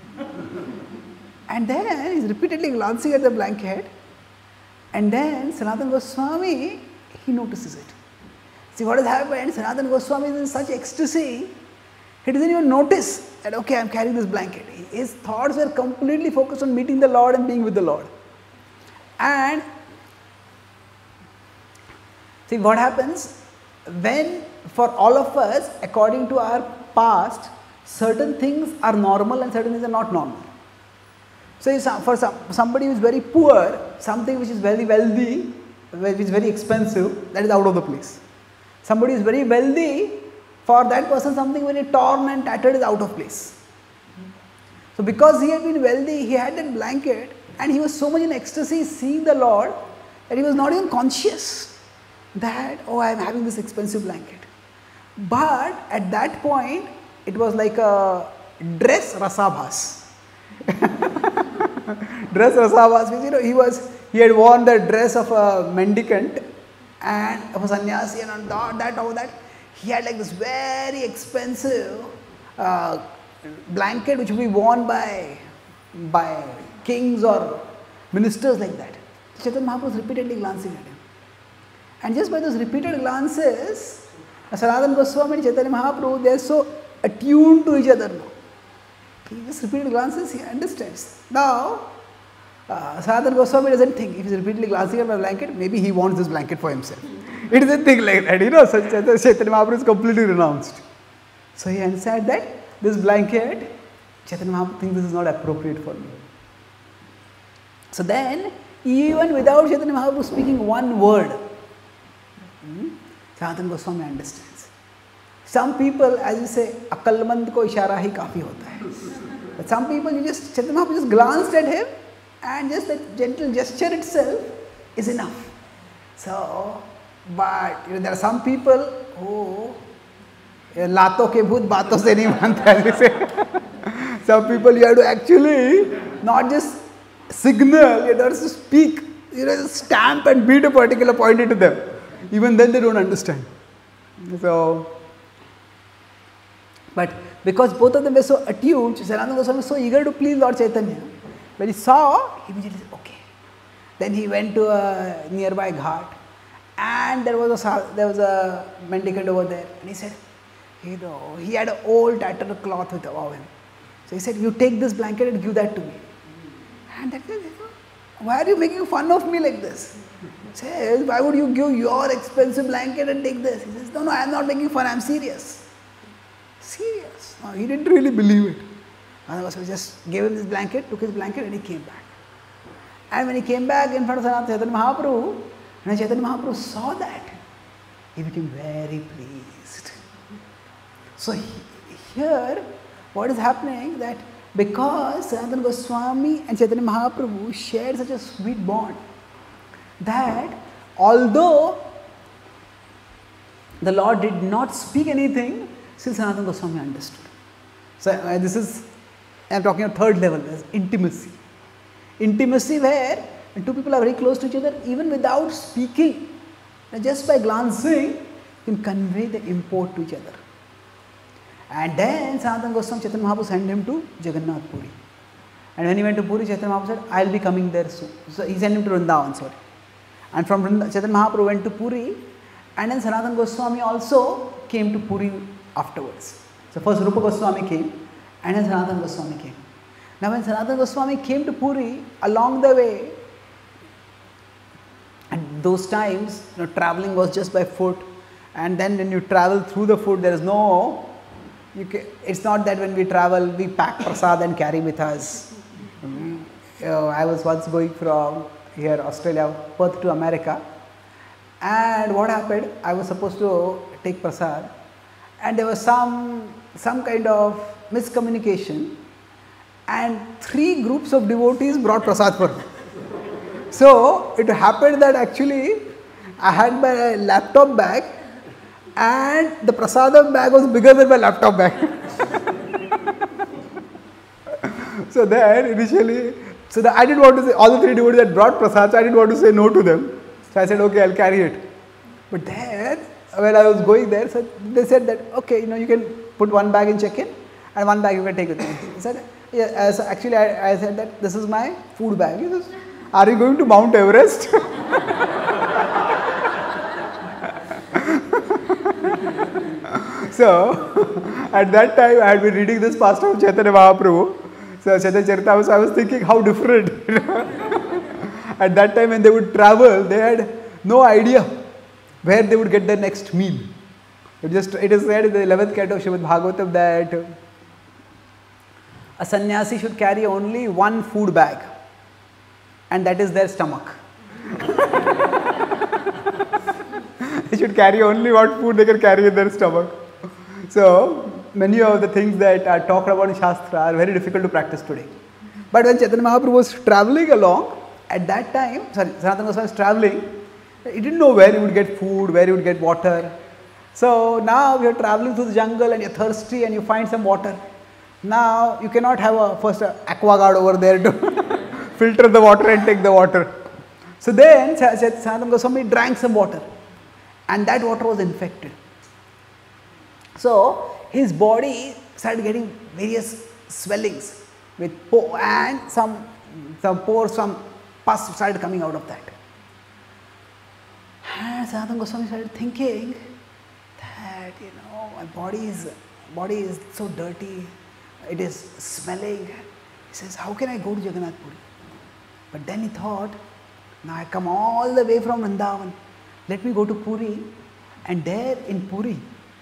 And then he is repeatedly glancing at the blanket, and then Sanatana Goswami, he notices it. See what has happened, Sanatana Goswami is in such ecstasy, he doesn't even notice that, okay, I am carrying this blanket. His thoughts were completely focused on meeting the Lord and being with the Lord. And see what happens, when for all of us, according to our past, certain things are normal and certain things are not normal. So for some, somebody who is very poor, something which is very wealthy, which is very expensive, that is out of the place. Somebody is very wealthy, for that person something very torn and tattered is out of place. So because he had been wealthy, he had that blanket and he was so much in ecstasy seeing the Lord that he was not even conscious that, oh, I am having this expensive blanket. But at that point, it was like a dress rasabhas. Dress rasabhas means, you know, he was, he had worn the dress of a mendicant and of a sannyasi, and on that, that, over that, he had like this very expensive uh, blanket which would be worn by, by kings or ministers like that. Chaitanya Mahaprabhu was repeatedly glancing at him. And just by those repeated glances, Sanatana Goswami and Chaitanya Mahaprabhu, they are so attuned to each other now. He just repeated glances, he understands. Now, uh, Sanatana Goswami doesn't think, if he's repeatedly glancing at my blanket, maybe he wants this blanket for himself. It doesn't think like that, you know, such Chaitanya Mahaprabhu is completely renounced. So he understands that this blanket, Chaitanya Mahaprabhu thinks this is not appropriate for me. So then, even without Chaitanya Mahaprabhu speaking one word, hmm, Sanatana Goswami understands. Some people, as you say, akalmand ko ishara hi kafi hota hai. But some people, you just, Chaitanya Mahaprabhu just glanced at him and just that gentle gesture itself is enough. So, but you know, there are some people who लातों के भूत बातों से नहीं मानते, as we say. Some people you have to actually not just signal, you have to speak, you know, stamp and beat a particular point into them. Even then they don't understand. So, but because both of them were so attuned, Sanatana Goswami was so eager to please Lord Chaitanya. When he saw, he immediately said, okay. Then he went to a nearby ghat, and there was a there was a mendicant over there, and he said, you know, he had an old tattered cloth with above him. So he said, you take this blanket and give that to me. And that guy said, why are you making fun of me like this? He says, why would you give your expensive blanket and take this? He says, no, no, I am not making fun, I am serious. Serious. No, he didn't really believe it. And so he just gave him this blanket, took his blanket, and he came back. And when he came back in front of Sanatana Chaitanya Mahaprabhu, when Chaitanya Mahaprabhu saw that, he became very pleased. So here, what is happening that because Sanatana Goswami and Chaitanya Mahaprabhu shared such a sweet bond, that although the Lord did not speak anything, still Sanatana Goswami understood. So uh, this is, I am talking of third level, there's intimacy. Intimacy where when two people are very close to each other, even without speaking, just by glancing, you can convey the import to each other. And then Sanatana Goswami, Chaitanya Mahaprabhu sent him to Jagannath Puri. And when he went to Puri, Chaitanya Mahaprabhu said, I will be coming there soon. So he sent him to Vrindavan, sorry. And from Vrindavan, Chaitanya Mahaprabhu went to Puri, and then Sanatana Goswami also came to Puri afterwards. So first Rupa Goswami came, and then Sanatana Goswami came. Now when Sanatana Goswami came to Puri, along the way, at those times, you know, traveling was just by foot, and then when you travel through the foot, there is no, you can, it's not that when we travel, we pack prasad and carry with us. Mm-hmm. You know, I was once going from here, Australia, Perth to America, and what happened, I was supposed to take prasad, and there was some, some kind of miscommunication, and three groups of devotees brought prasad for me. So it happened that actually I had my laptop bag, and the prasadam bag was bigger than my laptop bag. So then initially, so that I didn't want to say, all the three devotees that brought prasad, so I didn't want to say no to them. So I said, okay, I'll carry it. But then when I was going there, so they said that, okay, you know, you can put one bag in check-in and one bag you can take with you. I said, yeah, so actually I, I said that this is my food bag. He says, are you going to Mount Everest? So, at that time I had been reading this past of Chaitanya Mahaprabhu. So, Chaitanya Charitamrita, I was thinking how different. At that time when they would travel, they had no idea where they would get their next meal. It, just, it is said in the eleventh canto of Srimad Bhagavatam that a sannyasi should carry only one food bag, and that is their stomach. They should carry only what food they can carry in their stomach. So, many of the things that are talked about in Shastra are very difficult to practice today. But when Chaitanya Mahaprabhu was traveling along, at that time, sorry, Sanatana Goswami was traveling, he didn't know where he would get food, where he would get water. So, now you are traveling through the jungle and you are thirsty and you find some water. Now, you cannot have a first a aqua guard over there to filter the water and take the water. So, then Sanatana Goswami drank some water, and that water was infected. So, his body started getting various swellings with po and some, some pores, some pus started coming out of that. And Sanatana Goswami started thinking that, you know, my body is, body is so dirty, it is smelling. He says, how can I go to Jagannath Puri? But then he thought, now I come all the way from Vrindavan, let me go to Puri, and there in Puri,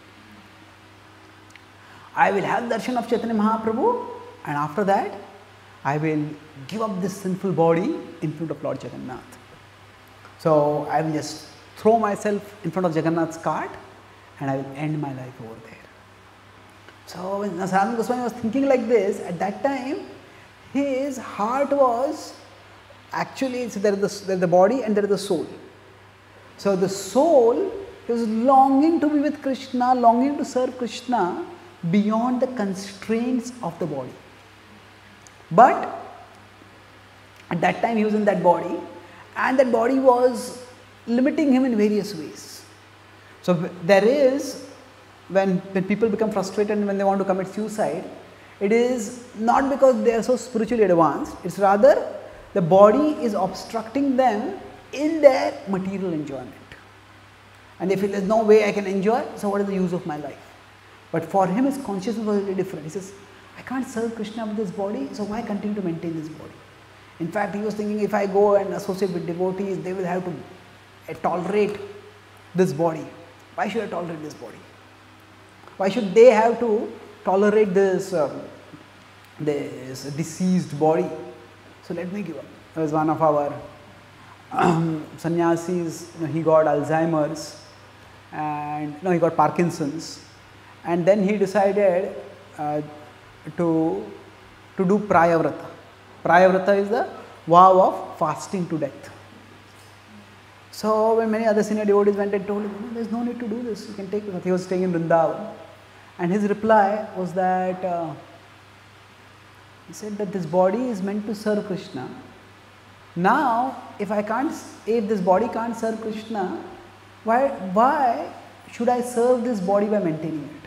I will have darshan of Chaitanya Mahaprabhu, and after that, I will give up this sinful body in front of Lord Jagannath. So I will just throw myself in front of Jagannath's cart, and I will end my life over there. So when Sanatana Goswami was thinking like this, at that time, his heart was actually, so there is the, there is the body and there is the soul. So the soul was longing to be with Krishna, longing to serve Krishna beyond the constraints of the body. But at that time he was in that body, and that body was limiting him in various ways. So there is, when, when people become frustrated and when they want to commit suicide, it is not because they are so spiritually advanced, it's rather the body is obstructing them in their material enjoyment. And they feel there's no way I can enjoy, so what is the use of my life? But for him his consciousness was really different. He says, I can't serve Krishna with this body, so why continue to maintain this body? In fact, he was thinking, if I go and associate with devotees, they will have to uh, tolerate this body. Why should I tolerate this body? Why should they have to tolerate this, um, this deceased body? So let me give up. There was one of our um, sannyasis, you know, he got Alzheimer's, and no, he got Parkinson's, and then he decided uh, to, to do Prayavrata. Prayavrata is the vow of fasting to death. So when many other senior devotees went and told him, no, there is no need to do this, you can take it. He was staying in Vrindavan, and his reply was that, uh, he said that this body is meant to serve Krishna. Now, if I can't, if this body can't serve Krishna, why, why should I serve this body by maintaining it?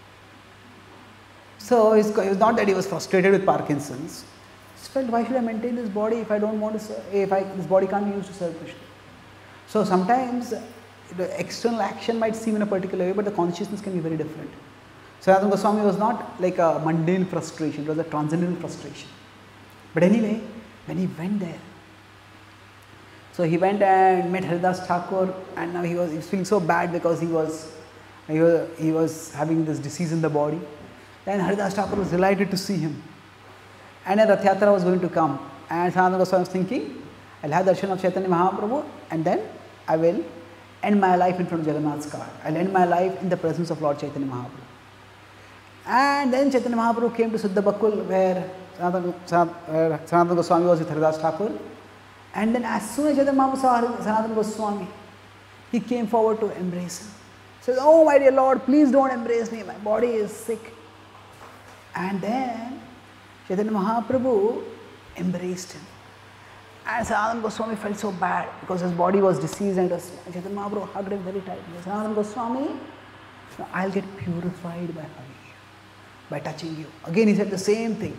So it was not that he was frustrated with Parkinson's. He felt, why should I maintain this body if I don't want to serve, if I, this body can't be used to serve Krishna? So sometimes the external action might seem in a particular way, but the consciousness can be very different. So Sanatana Goswami was not like a mundane frustration, it was a transcendental frustration. But anyway, when he went there, so he went and met Haridas Thakur, and now he was, he was feeling so bad because he was, he was, he was having this disease in the body. Then Haridas Thakur was delighted to see him. And a Rath Yatra was going to come. And Sanatana Goswami was thinking, I'll have darshan of Chaitanya Mahaprabhu, and then I will end my life in front of Jagannath's cart. I'll end my life in the presence of Lord Chaitanya Mahaprabhu. And then Chaitanya Mahaprabhu came to Siddha Bakul, where Sanatana, Sanatana Goswami was with Haridas Thakur. And then as soon as Chaitanya Mahaprabhu saw Sanatana Goswami, he came forward to embrace him. He says, oh my dear Lord, please don't embrace me, my body is sick. And then Chaitanya Mahaprabhu embraced him. And Sanatana Goswami felt so bad because his body was diseased, and Chaitanya Mahaprabhu hugged him very tightly. Sanatana Goswami, I'll get purified by hugging you, by touching you. Again he said the same thing.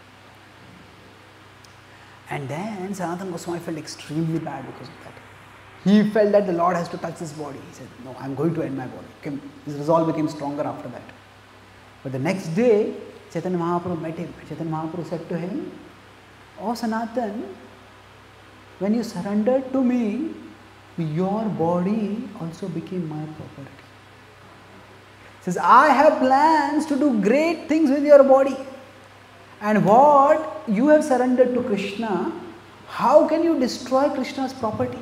And then Sanatana Goswami felt extremely bad because of that. He felt that the Lord has to touch his body. He said, no, I am going to end my body. His resolve became stronger after that. But the next day, Chaitanya Mahaprabhu met him. Chaitanya Mahaprabhu said to him, oh Sanatan, when you surrendered to me, your body also became my property. He says, I have plans to do great things with your body. And what you have surrendered to Krishna, how can you destroy Krishna's property?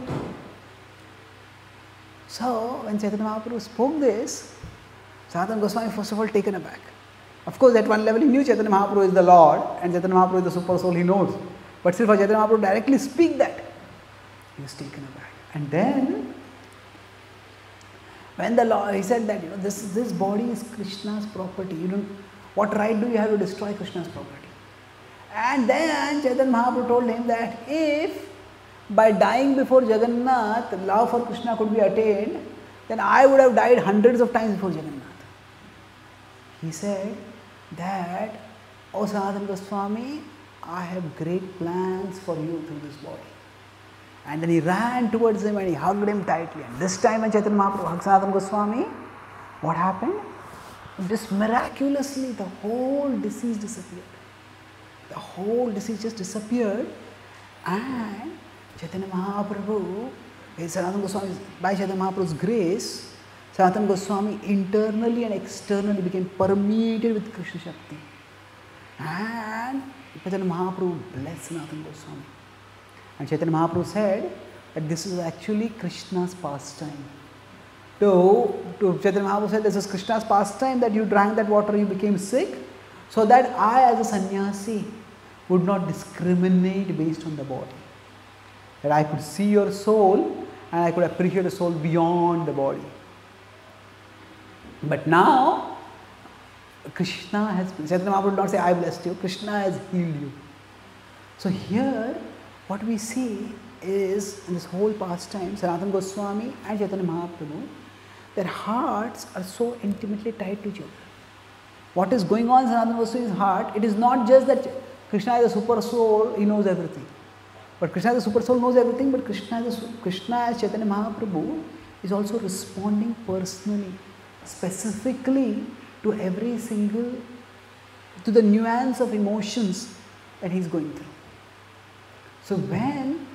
So, when Chaitanya Mahaprabhu spoke this, Sanatana Goswami first of all taken aback. Of course, at one level he knew Chaitanya Mahaprabhu is the Lord, and Chaitanya Mahaprabhu is the super soul, he knows. But still for Chaitanya Mahaprabhu directly speak that, he was taken aback. And then, when the Lord, he said that, you know, this, this body is Krishna's property. You don't, what right do you have to destroy Krishna's property? And then Chaitanya Mahaprabhu told him that if by dying before Jagannath, love for Krishna could be attained, then I would have died hundreds of times before Jagannath. He said that, oh Sanatana Goswami, I have great plans for you through this body. And then he ran towards him and he hugged him tightly. And this time when Chaitanya Mahaprabhu hugged Sanatana Goswami, what happened? Just miraculously the whole disease disappeared. The whole disease just disappeared, and Chaitanya Mahaprabhu, Sanatana Goswami, by Chaitanya Mahaprabhu's grace, Sanatana Goswami internally and externally became permeated with Krishna Shakti. And Chaitanya Mahaprabhu blessed Sanatana Goswami. And Chaitanya Mahaprabhu said that this is actually Krishna's pastime. So, to Chaitanya Mahaprabhu said, this is Krishna's pastime that you drank that water, you became sick, so that I as a sannyasi would not discriminate based on the body. That I could see your soul and I could appreciate the soul beyond the body. But now, Krishna has, Chaitanya Mahaprabhu did not say, I blessed you, Krishna has healed you. So here, what we see is, in this whole pastime, Sanatana Goswami and Chaitanya Mahaprabhu, their hearts are so intimately tied to each other. What is going on in Sanatana Goswami's heart, it is not just that Krishna is a super soul, he knows everything. But Krishna as a super soul knows everything, but Krishna as, a, Krishna as Chaitanya Mahaprabhu is also responding personally, specifically to every single, to the nuance of emotions that he is going through. So when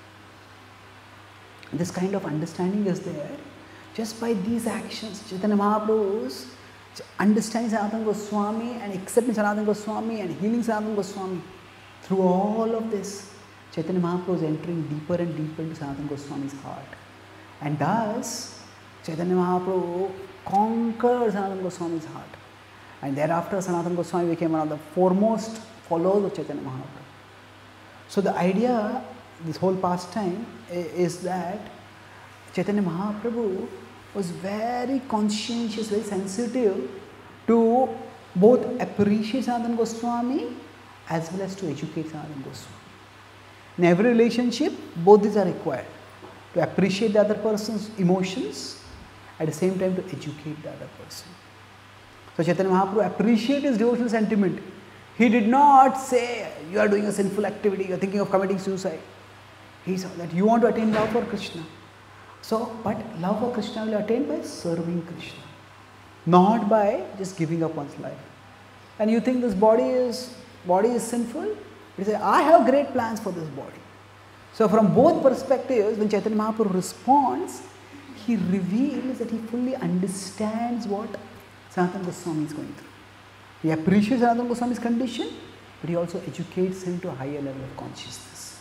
this kind of understanding is there, just by these actions, Chaitanya Mahaprabhu's understanding Sanatana Goswami and accepting Sanatana Goswami and healing Sanatana Goswami, through all of this, Chaitanya Mahaprabhu is entering deeper and deeper into Sanatana Goswami's heart. And thus, Chaitanya Mahaprabhu conquered Sanatana Goswami's heart. And thereafter, Sanatana Goswami became one of the foremost followers of Chaitanya Mahaprabhu. So the idea, this whole pastime, is that Chaitanya Mahaprabhu was very conscientious, very sensitive to both appreciate Sanatana Goswami as well as to educate Sanatana Goswami. In every relationship, both these are required. To appreciate the other person's emotions, at the same time to educate the other person. So Chaitanya Mahaprabhu appreciated his devotional sentiment. He did not say, you are doing a sinful activity, you are thinking of committing suicide. He saw that you want to attain love for Krishna. So, but love for Krishna will attain by serving Krishna, not by just giving up one's life. And you think this body is, body is sinful? He says, I have great plans for this body. So from both perspectives, when Chaitanya Mahaprabhu responds, he reveals that he fully understands what Sanatana Goswami is going through. He appreciates Sanatana Goswami's condition, but he also educates him to a higher level of consciousness.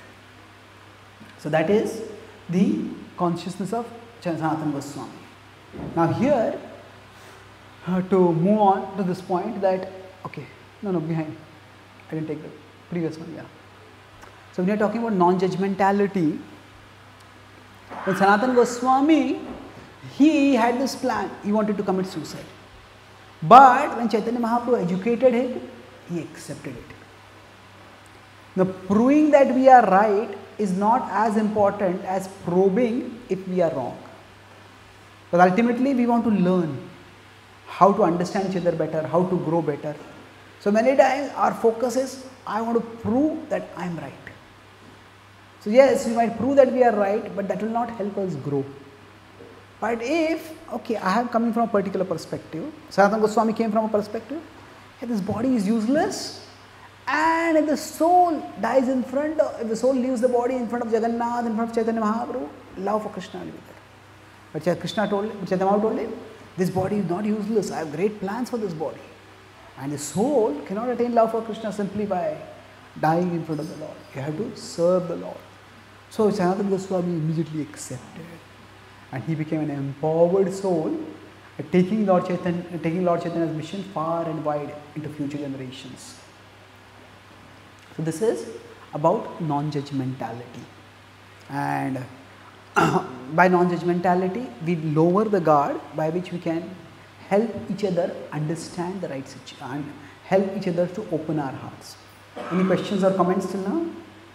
So that is the consciousness of Sanatana Goswami. Now here, uh, to move on to this point that, okay, no, no, behind, I didn't take the previous one, yeah. So when you are talking about non-judgmentality, when Sanatana Goswami, he had this plan, he wanted to commit suicide. But when Chaitanya Mahaprabhu educated him, he accepted it. Now proving that we are right is not as important as probing if we are wrong. But ultimately we want to learn how to understand each other better, how to grow better. So many times our focus is, I want to prove that I am right. So yes, we might prove that we are right, but that will not help us grow. But if, okay, I am coming from a particular perspective, Sanatana Goswami came from a perspective, hey, this body is useless, and if the soul dies in front of, if the soul leaves the body in front of Jagannath, in front of Chaitanya Mahaprabhu, love for Krishna will be there. But Krishna told him, Chaitanya Mahaprabhu told him, this body is not useless, I have great plans for this body. And the soul cannot attain love for Krishna simply by dying in front of the Lord. You have to serve the Lord. So Sanatana Goswami immediately accepted. And he became an empowered soul, taking Lord Chaitanya, taking Lord Chaitanya's mission far and wide into future generations. So this is about non-judgmentality. And by non-judgmentality, we lower the guard by which we can help each other understand the right situation and help each other to open our hearts. Any questions or comments till now?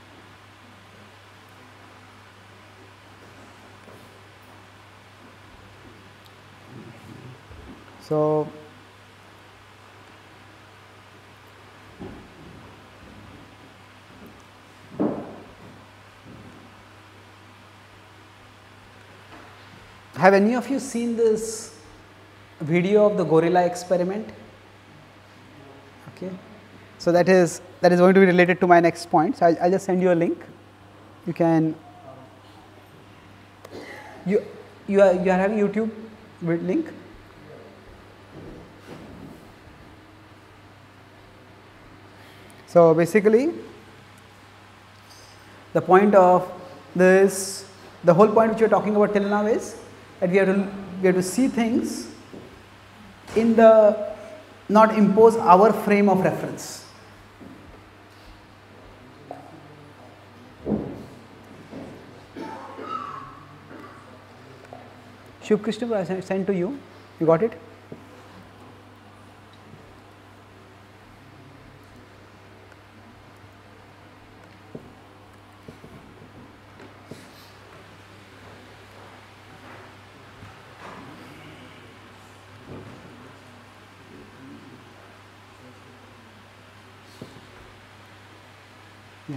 So, have any of you seen this video of the gorilla experiment? Okay. So that is that is going to be related to my next point. So I'll, I'll just send you a link. You can you you are you are having YouTube with link. So basically, the point of this, the whole point which we are talking about till now is that we have to we have to see things in the, not impose our frame of reference. Shiv Krishna, I sent to you. You got it? Yeah.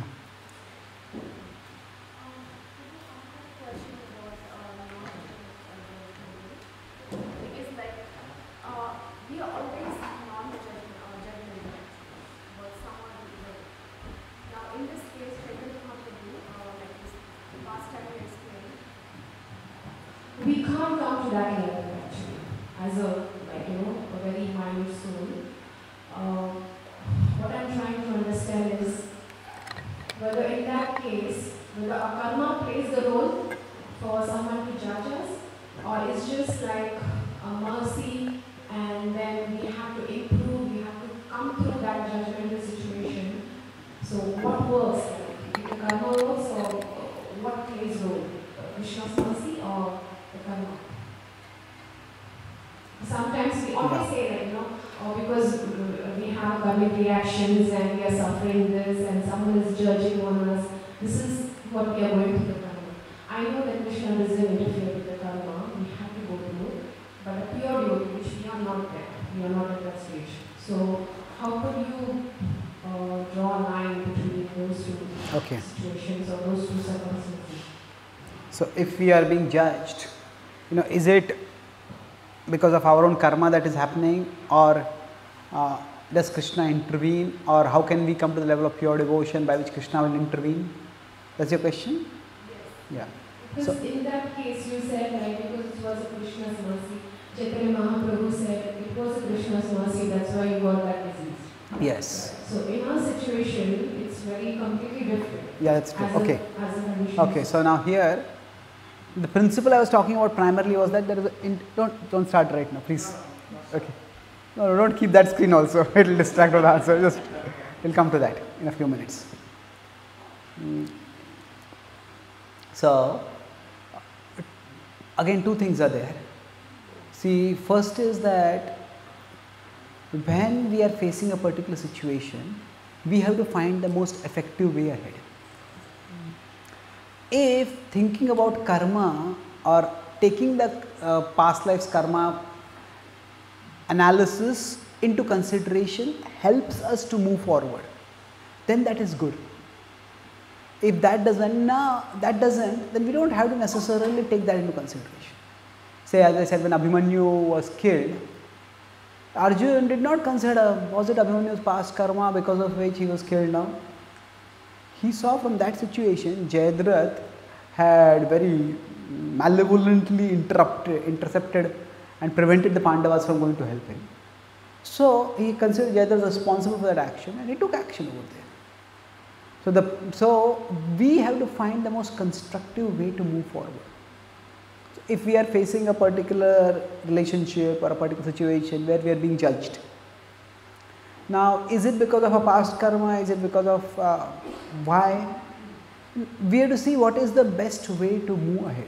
Because like uh, we are always non-judgmental about someone. Now in this case, I don't know how to do uh, like this last time you explained. We can't come to that level actually, as a like you know a very minute soul. Uh, what I'm trying to understand is whether in that case, whether our karma plays the role for someone to judge us, or it's just like a mercy and then we have to improve, we have to come through that judgmental situation. So what works? Like, the karma works or what plays role? Krishna's mercy or the karma? Sometimes we always say that, you know, or because we have karmic reactions and we are suffering this and someone is judging on us, this is what we are going through the karma. I know that Krishna doesn't interfere with the karma, we have to go through it, but a pure devotee, which we are not there, we are not at that stage. So how could you uh, draw a line between those two Okay. situations or those two circumstances? So if we are being judged, you know, is it because of our own karma that is happening, or uh, does Krishna intervene, or how can we come to the level of pure devotion by which Krishna will intervene? That's your question? Yes. Yeah. Because So, in that case you said like because it was a Krishna's mercy, Chaitanya Mahaprabhu said it was a Krishna's mercy, that's why you got that disease. yes. So in our situation it's very completely different. Yeah, that's true. As Okay. A, as a condition. Okay, so now here, the principle I was talking about primarily was that there is a, in, don't, don't start right now, please. Okay. No, don't keep that screen also, it will distract with the answer, just, we'll come to that in a few minutes. Mm. So, again two things are there. See, first is that when we are facing a particular situation, we have to find the most effective way ahead. If thinking about karma or taking the uh, past life's karma analysis into consideration helps us to move forward, then that is good. If that doesn't, no, that doesn't, then we don't have to necessarily take that into consideration. Say, as I said, when Abhimanyu was killed, Arjun did not consider, was it Abhimanyu's past karma because of which he was killed now? He saw from that situation, Jayadratha had very malevolently interrupted, intercepted and prevented the Pandavas from going to help him. So, he considered Jayadratha responsible for that action and he took action over there. So, the, so we have to find the most constructive way to move forward. So if we are facing a particular relationship or a particular situation where we are being judged, now is it because of a past karma, is it because of uh, why? We have to see what is the best way to move ahead.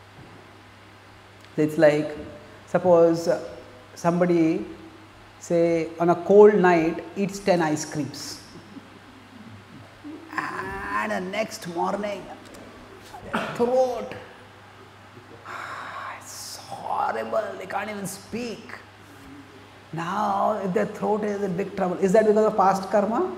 It's like, suppose uh, somebody, say on a cold night eats ten ice creams, and the next morning throat, it's horrible, they can't even speak. Now if their throat is in big trouble, is that because of past karma?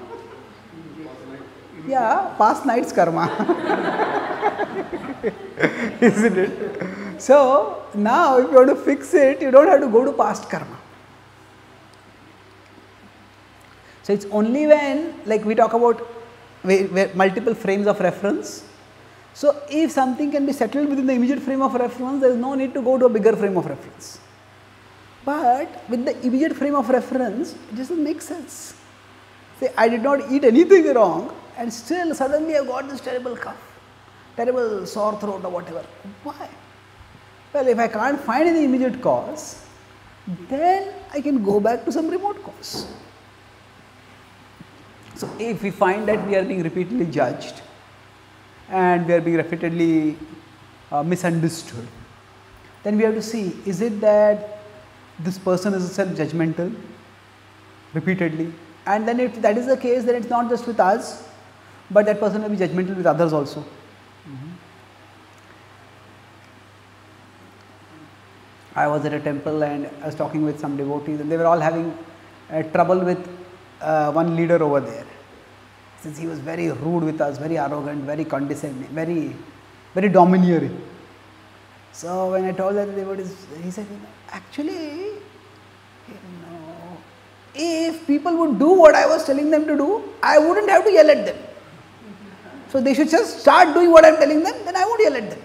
Yeah, past night's karma. Isn't it? So now if you want to fix it, you don't have to go to past karma. So it's only when, like we talk about where, where multiple frames of reference. So if something can be settled within the immediate frame of reference, there is no need to go to a bigger frame of reference. But with the immediate frame of reference, it doesn't make sense. Say, I did not eat anything wrong and still suddenly I got this terrible cough, terrible sore throat or whatever. Why? Well, if I can't find any immediate cause, then I can go back to some remote cause. So if we find that we are being repeatedly judged and we are being repeatedly uh, misunderstood, then we have to see, is it that this person is self-judgmental repeatedly? And then if that is the case, then it's not just with us, but that person will be judgmental with others also. Mm-hmm. I was at a temple and I was talking with some devotees and they were all having uh, trouble with uh, one leader over there. Since he was very rude with us, very arrogant, very condescending, very, very domineering. So when I told that devotees, he said, actually, you know, if people would do what I was telling them to do, I wouldn't have to yell at them. So they should just start doing what I am telling them, then I won't yell at them.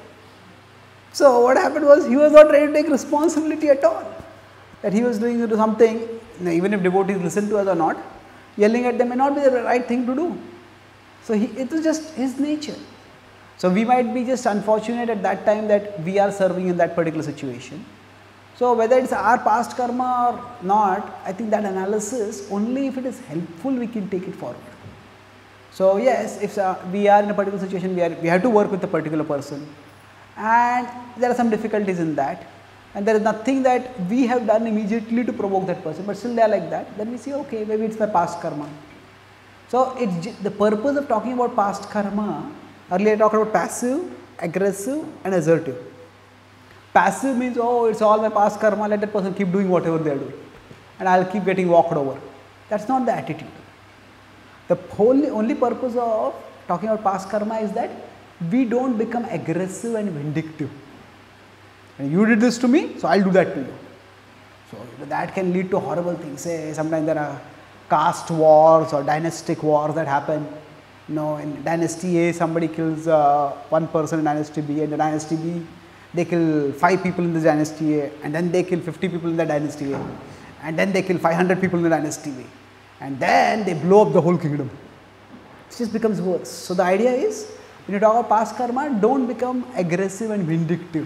So what happened was, he was not ready to take responsibility at all. That he was doing something, even if devotees listen to us or not, yelling at them may not be the right thing to do. So he, it was just his nature. So we might be just unfortunate at that time that we are serving in that particular situation. So whether it's our past karma or not, I think that analysis, only if it is helpful, we can take it forward. So yes, if uh, we are in a particular situation, we, are, we have to work with a particular person and there are some difficulties in that, and there is nothing that we have done immediately to provoke that person, but still they are like that, then we say, okay, maybe it's my past karma. So it's the purpose of talking about past karma, earlier I talked about passive, aggressive and assertive. Passive means, oh, it's all my past karma, let that person keep doing whatever they are doing and I will keep getting walked over. That's not the attitude. The whole, only purpose of talking about past karma is that we don't become aggressive and vindictive. And you did this to me, so I will do that to you. So that can lead to horrible things. Say sometimes there are caste wars or dynastic wars that happen. You know, in dynasty A, somebody kills uh, one person in dynasty B, and in dynasty B, they kill five people in the dynasty A, and then they kill fifty people in the dynasty A, and then they kill five hundred people in the dynasty B, and then they blow up the whole kingdom. It just becomes worse. So the idea is, when you talk about past karma, don't become aggressive and vindictive.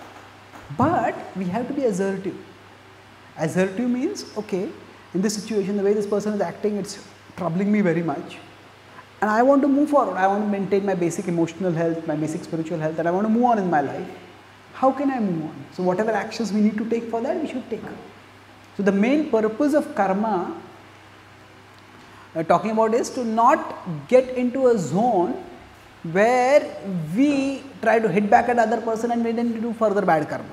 But we have to be assertive. Assertive means, okay, in this situation, the way this person is acting, it's troubling me very much. And I want to move forward. I want to maintain my basic emotional health, my basic spiritual health, and I want to move on in my life. How can I move on? So whatever actions we need to take for that, we should take. So the main purpose of karma, uh, talking about, is to not get into a zone where we try to hit back at other person and we then do further bad karma.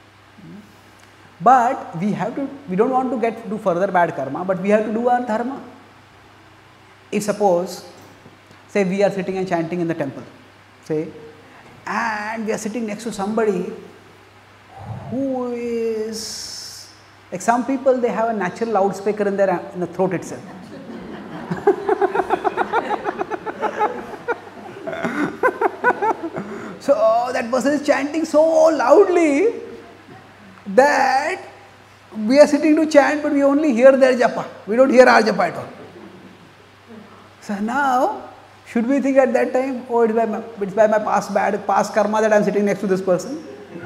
But we have to, we don't want to get to further bad karma, but we have to do our dharma. If suppose, say we are sitting and chanting in the temple, say, and we are sitting next to somebody who is, like some people, they have a natural loudspeaker in their in the throat itself. So that person is chanting so loudly that we are sitting to chant, but we only hear their japa. We don't hear our japa at all. So now, should we think at that time, oh, it's by my, it's by my past bad, past karma that I am sitting next to this person?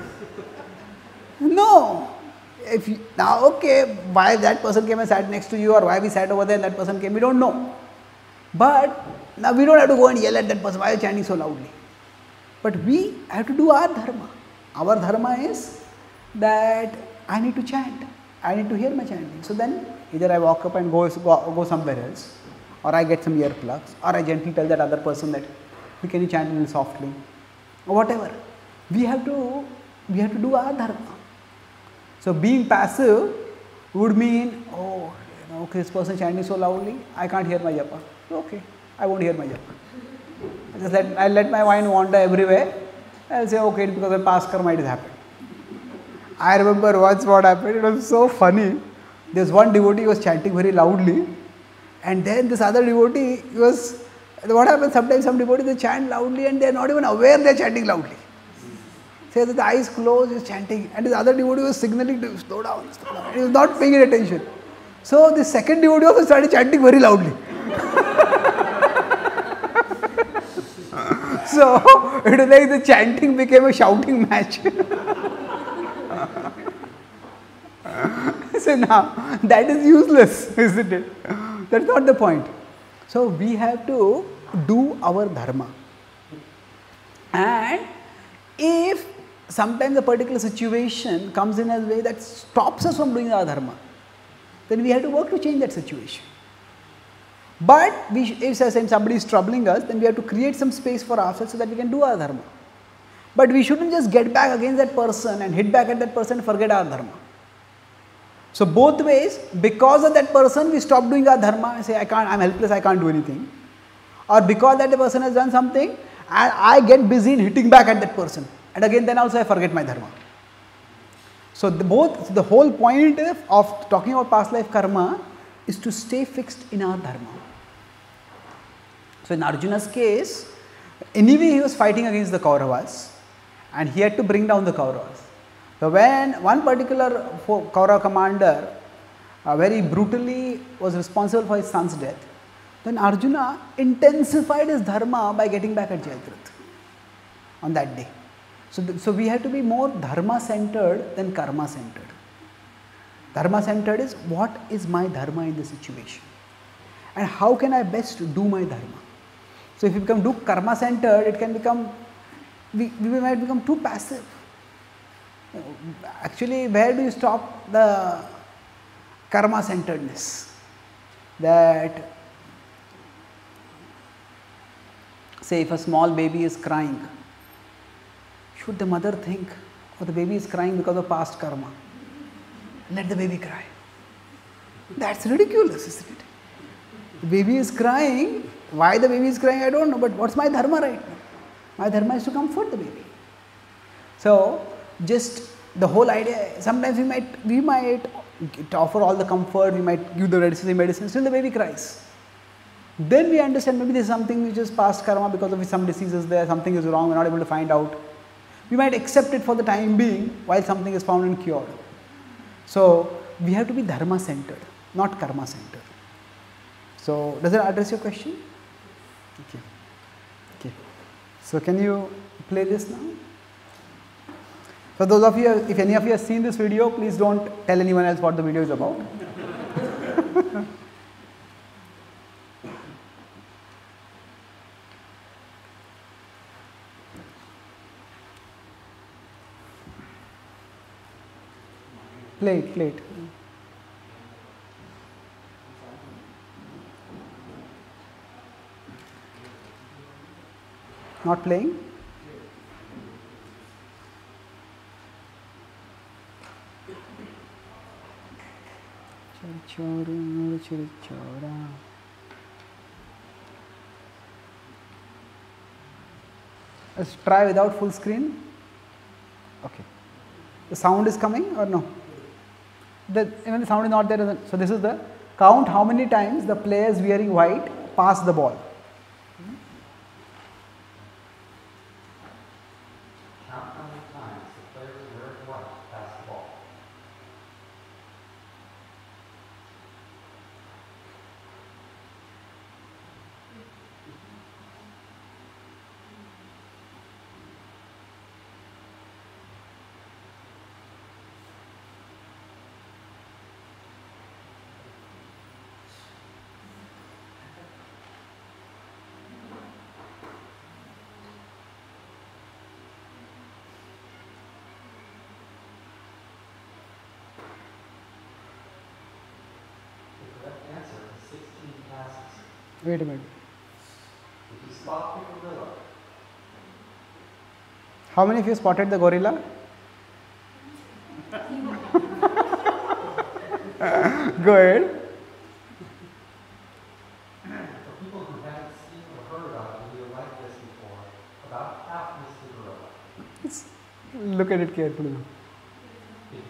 No. If you, now, okay, why that person came and sat next to you, or why we sat over there and that person came, we don't know. But now we don't have to go and yell at that person, why are you chanting so loudly? But we have to do our dharma. Our dharma is that I need to chant, I need to hear my chanting. So then either I walk up and go, go, go somewhere else, or I get some earplugs, or I gently tell that other person that, can you chant a little softly, or whatever. We have to, we have to do our dharma. So being passive would mean, oh, you know, okay, this person chanting so loudly, I can't hear my japa. Okay, I won't hear my japa. I just let, I'll let my mind wander everywhere. I'll say, okay, because of past karma it has happened. I remember once what happened, it was so funny. There's one devotee who was chanting very loudly, and then this other devotee was, what happens sometimes, some devotees they chant loudly and they are not even aware they are chanting loudly. Say that the eyes closed, he is chanting, and this other devotee was signaling to slow down, slow down. He was not paying any attention. So the second devotee also started chanting very loudly. So it was like the chanting became a shouting match. So now that is useless, isn't it? That's not the point. So we have to do our dharma. And if sometimes a particular situation comes in a way that stops us from doing our dharma, then we have to work to change that situation. But we, if somebody is troubling us, then we have to create some space for ourselves so that we can do our dharma. But we shouldn't just get back against that person and hit back at that person and forget our dharma. So both ways, because of that person we stop doing our dharma and say, I can't, I'm helpless, I can't do anything. Or because that person has done something and I get busy in hitting back at that person. And again then also I forget my dharma. So the both, the whole point of talking about past life karma is to stay fixed in our dharma. So in Arjuna's case, anyway he was fighting against the Kauravas and he had to bring down the Kauravas. So when one particular Kaurava commander uh, very brutally was responsible for his son's death, then Arjuna intensified his dharma by getting back at Jayadratha on that day. So, th so we have to be more dharma centered than karma centered. Dharma centered is what is my dharma in the situation and how can I best do my dharma. So if we become too karma centered, it can become, we, we might become too passive. Actually, where do you stop the karma centeredness? That, say if a small baby is crying, should the mother think, oh the baby is crying because of past karma, let the baby cry? That's ridiculous, isn't it? The baby is crying, why the baby is crying I don't know, but what's my dharma right now? My dharma is to comfort the baby. So just the whole idea, sometimes we might, we might offer all the comfort, we might give the necessary medicine, still the baby cries. Then we understand maybe there is something which is past karma because of some diseases there, something is wrong, we are not able to find out. We might accept it for the time being while something is found and cured. So we have to be dharma centered, not karma centered. So does that address your question? Okay. Okay. So can you play this now? For those of you, if any of you have seen this video, please don't tell anyone else what the video is about. Play it, play it. Not playing? Let's try without full screen. Okay. The sound is coming or no? The, even the sound is not there. So this is the count how many times the players wearing white pass the ball. Count how many times the players wearing white pass the ball. Wait a minute. If you spot the gorilla. How many of you spotted the gorilla? Go ahead. For people who haven't seen or heard of a video like this before, about half miss the gorilla. It's, look at it carefully. If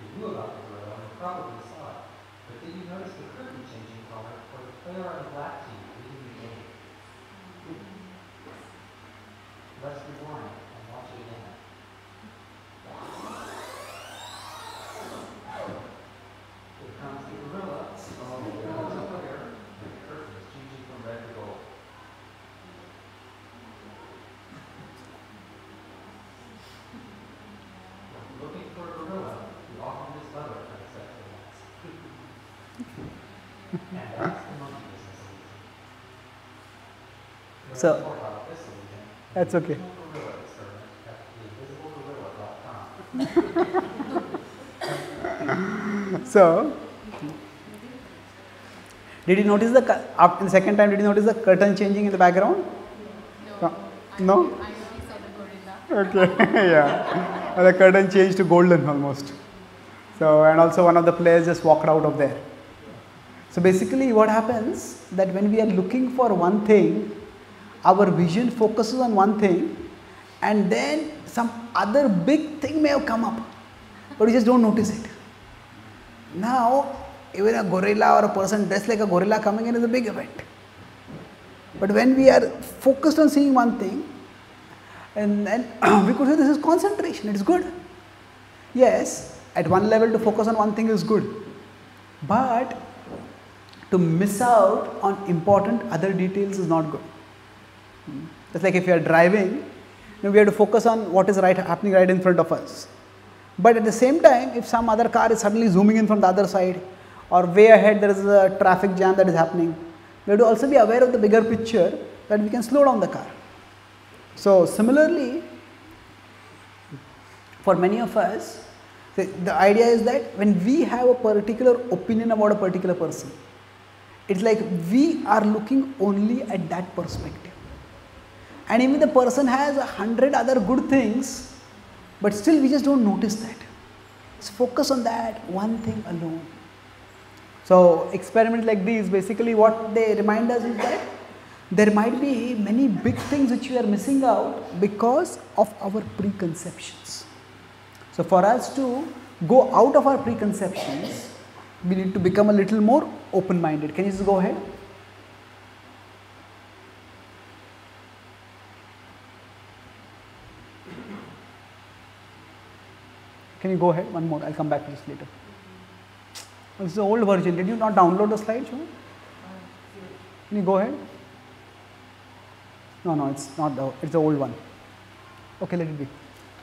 And that's the monkey business solution. So- Learn more about this solution. That's okay. Gorilla experiment at the invisible gorilla dot com. So, did you notice the, cu- up in the second time, did you notice the curtain changing in the background? No. No? I only saw the gorilla. Okay, yeah. And the curtain changed to golden almost. So, and also one of the players just walked out of there. So basically what happens that when we are looking for one thing, our vision focuses on one thing and then some other big thing may have come up, but we just don't notice it. Now, even a gorilla or a person dressed like a gorilla coming in is a big event. But when we are focused on seeing one thing, and then we could say this is concentration, it is good. Yes, at one level to focus on one thing is good. But to miss out on important other details is not good. Just like if you are driving, you know, we have to focus on what is right happening right in front of us. But at the same time, if some other car is suddenly zooming in from the other side, or way ahead there is a traffic jam that is happening, we have to also be aware of the bigger picture that we can slow down the car. So similarly, for many of us, the, the idea is that when we have a particular opinion about a particular person, it's like we are looking only at that perspective. And even the person has a hundred other good things, but still we just don't notice that. Let's focus on that one thing alone. So experiments like these, basically what they remind us is that there might be many big things which we are missing out because of our preconceptions. So for us to go out of our preconceptions, we need to become a little more open-minded. Can you just go ahead? Can you go ahead? One more. I'll come back to this later. This is the old version. Did you not download the slide? Can you go ahead? No, no, it's not the, it's the old one. Okay, let it be.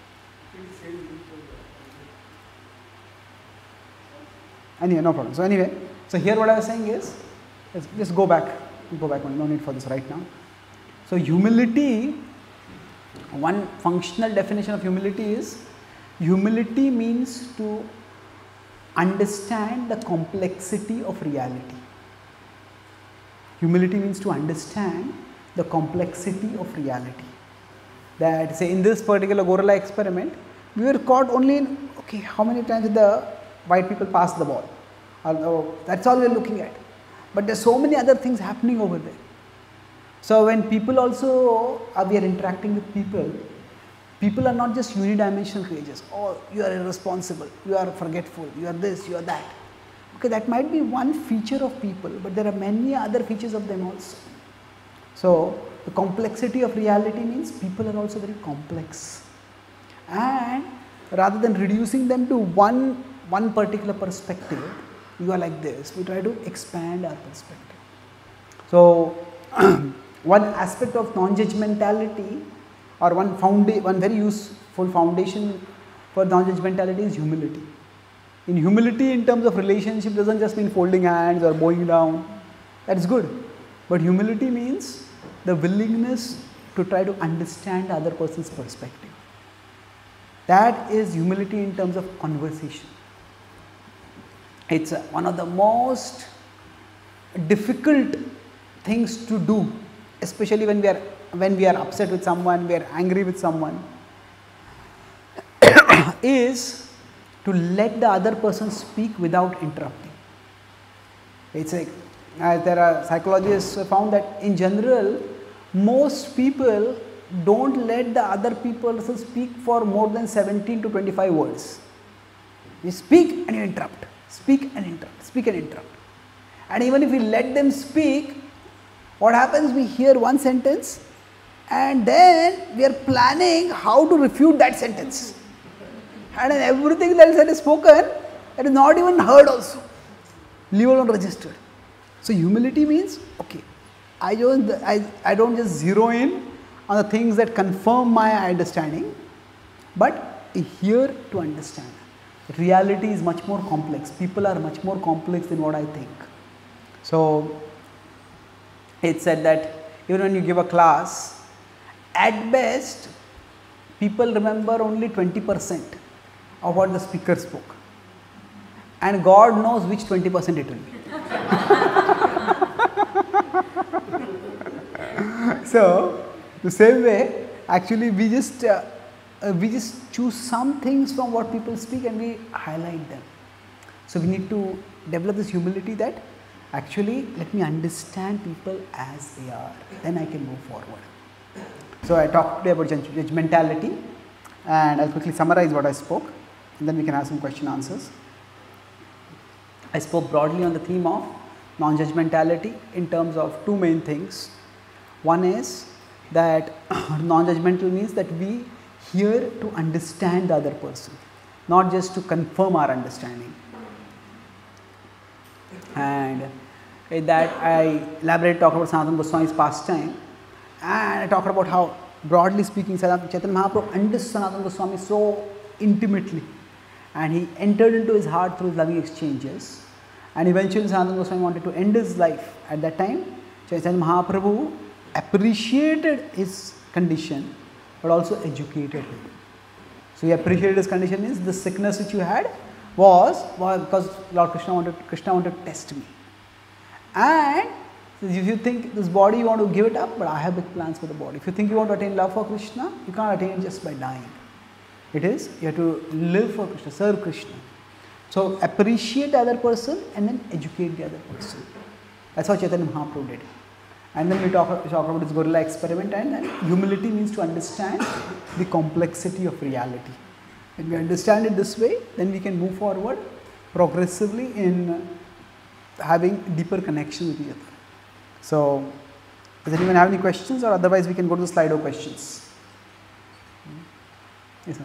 Anyway, no problem. So anyway, so here what I was saying is, let's just go back, go back, no need for this right now. So humility, one functional definition of humility is, humility means to understand the complexity of reality. Humility means to understand the complexity of reality. That say in this particular gorilla experiment, we were caught only in, okay, how many times did the white people pass the ball? Although that's all we are looking at. But there are so many other things happening over there. So when people also, uh, we are interacting with people, people are not just unidimensional creatures. Oh, you are irresponsible, you are forgetful, you are this, you are that. Okay, that might be one feature of people, but there are many other features of them also. So the complexity of reality means people are also very complex. And rather than reducing them to one, one particular perspective, you are like this, we try to expand our perspective. So one aspect of non-judgmentality, or one, founda one very useful foundation for non-judgmentality is humility. In humility in terms of relationship doesn't just mean folding hands or bowing down, that's good. But humility means the willingness to try to understand the other person's perspective. That is humility in terms of conversation. It's one of the most difficult things to do, especially when we are when we are upset with someone, we are angry with someone, is to let the other person speak without interrupting. It's like, uh, there are psychologists who found that in general, most people don't let the other people speak for more than seventeen to twenty-five words. You speak and you interrupt, speak and interrupt, speak and interrupt. And even if we let them speak, what happens? We hear one sentence and then we are planning how to refute that sentence. And then everything else that is spoken, that is not even heard also, leave alone registered. So humility means, okay, I don't, I, I don't just zero in on the things that confirm my understanding, but I hear to understand. reality is much more complex. People are much more complex than what I think. So, it said that even when you give a class, at best, people remember only twenty percent of what the speaker spoke. And God knows which twenty percent it will be. So, the same way, actually we just uh, uh, we just choose some things from what people speak and we highlight them. So, we need to develop this humility that actually let me understand people as they are, then I can move forward. So, I talked today about judgmentality, and I will quickly summarize what I spoke, and then we can have some question answers. I spoke broadly on the theme of non-judgmentality in terms of two main things. One is that non-judgmental means that we here to understand the other person, not just to confirm our understanding. And in that I elaborated, talked about Sanatana Goswami's pastime, and I talked about how, broadly speaking, Chaitanya Mahaprabhu understood Sanatana Goswami so intimately, and he entered into his heart through his loving exchanges, and eventually Sanatana Goswami wanted to end his life. At that time, Chaitanya Mahaprabhu appreciated his condition, but also educated him. So he appreciated his condition means the sickness which you had was, was because Lord Krishna wanted, Krishna wanted to test me. And if you think this body you want to give it up, but I have big plans for the body. If you think you want to attain love for Krishna, you can't attain it just by dying. It is, you have to live for Krishna, serve Krishna. So appreciate the other person and then educate the other person. That's how Chaitanya Mahaprabhu did. And then we talk, we talk about this gorilla experiment, and then humility means to understand the complexity of reality. When we understand it this way, then we can move forward progressively in having deeper connection with each other. So, does anyone have any questions, or otherwise we can go to the Slido questions? Yes,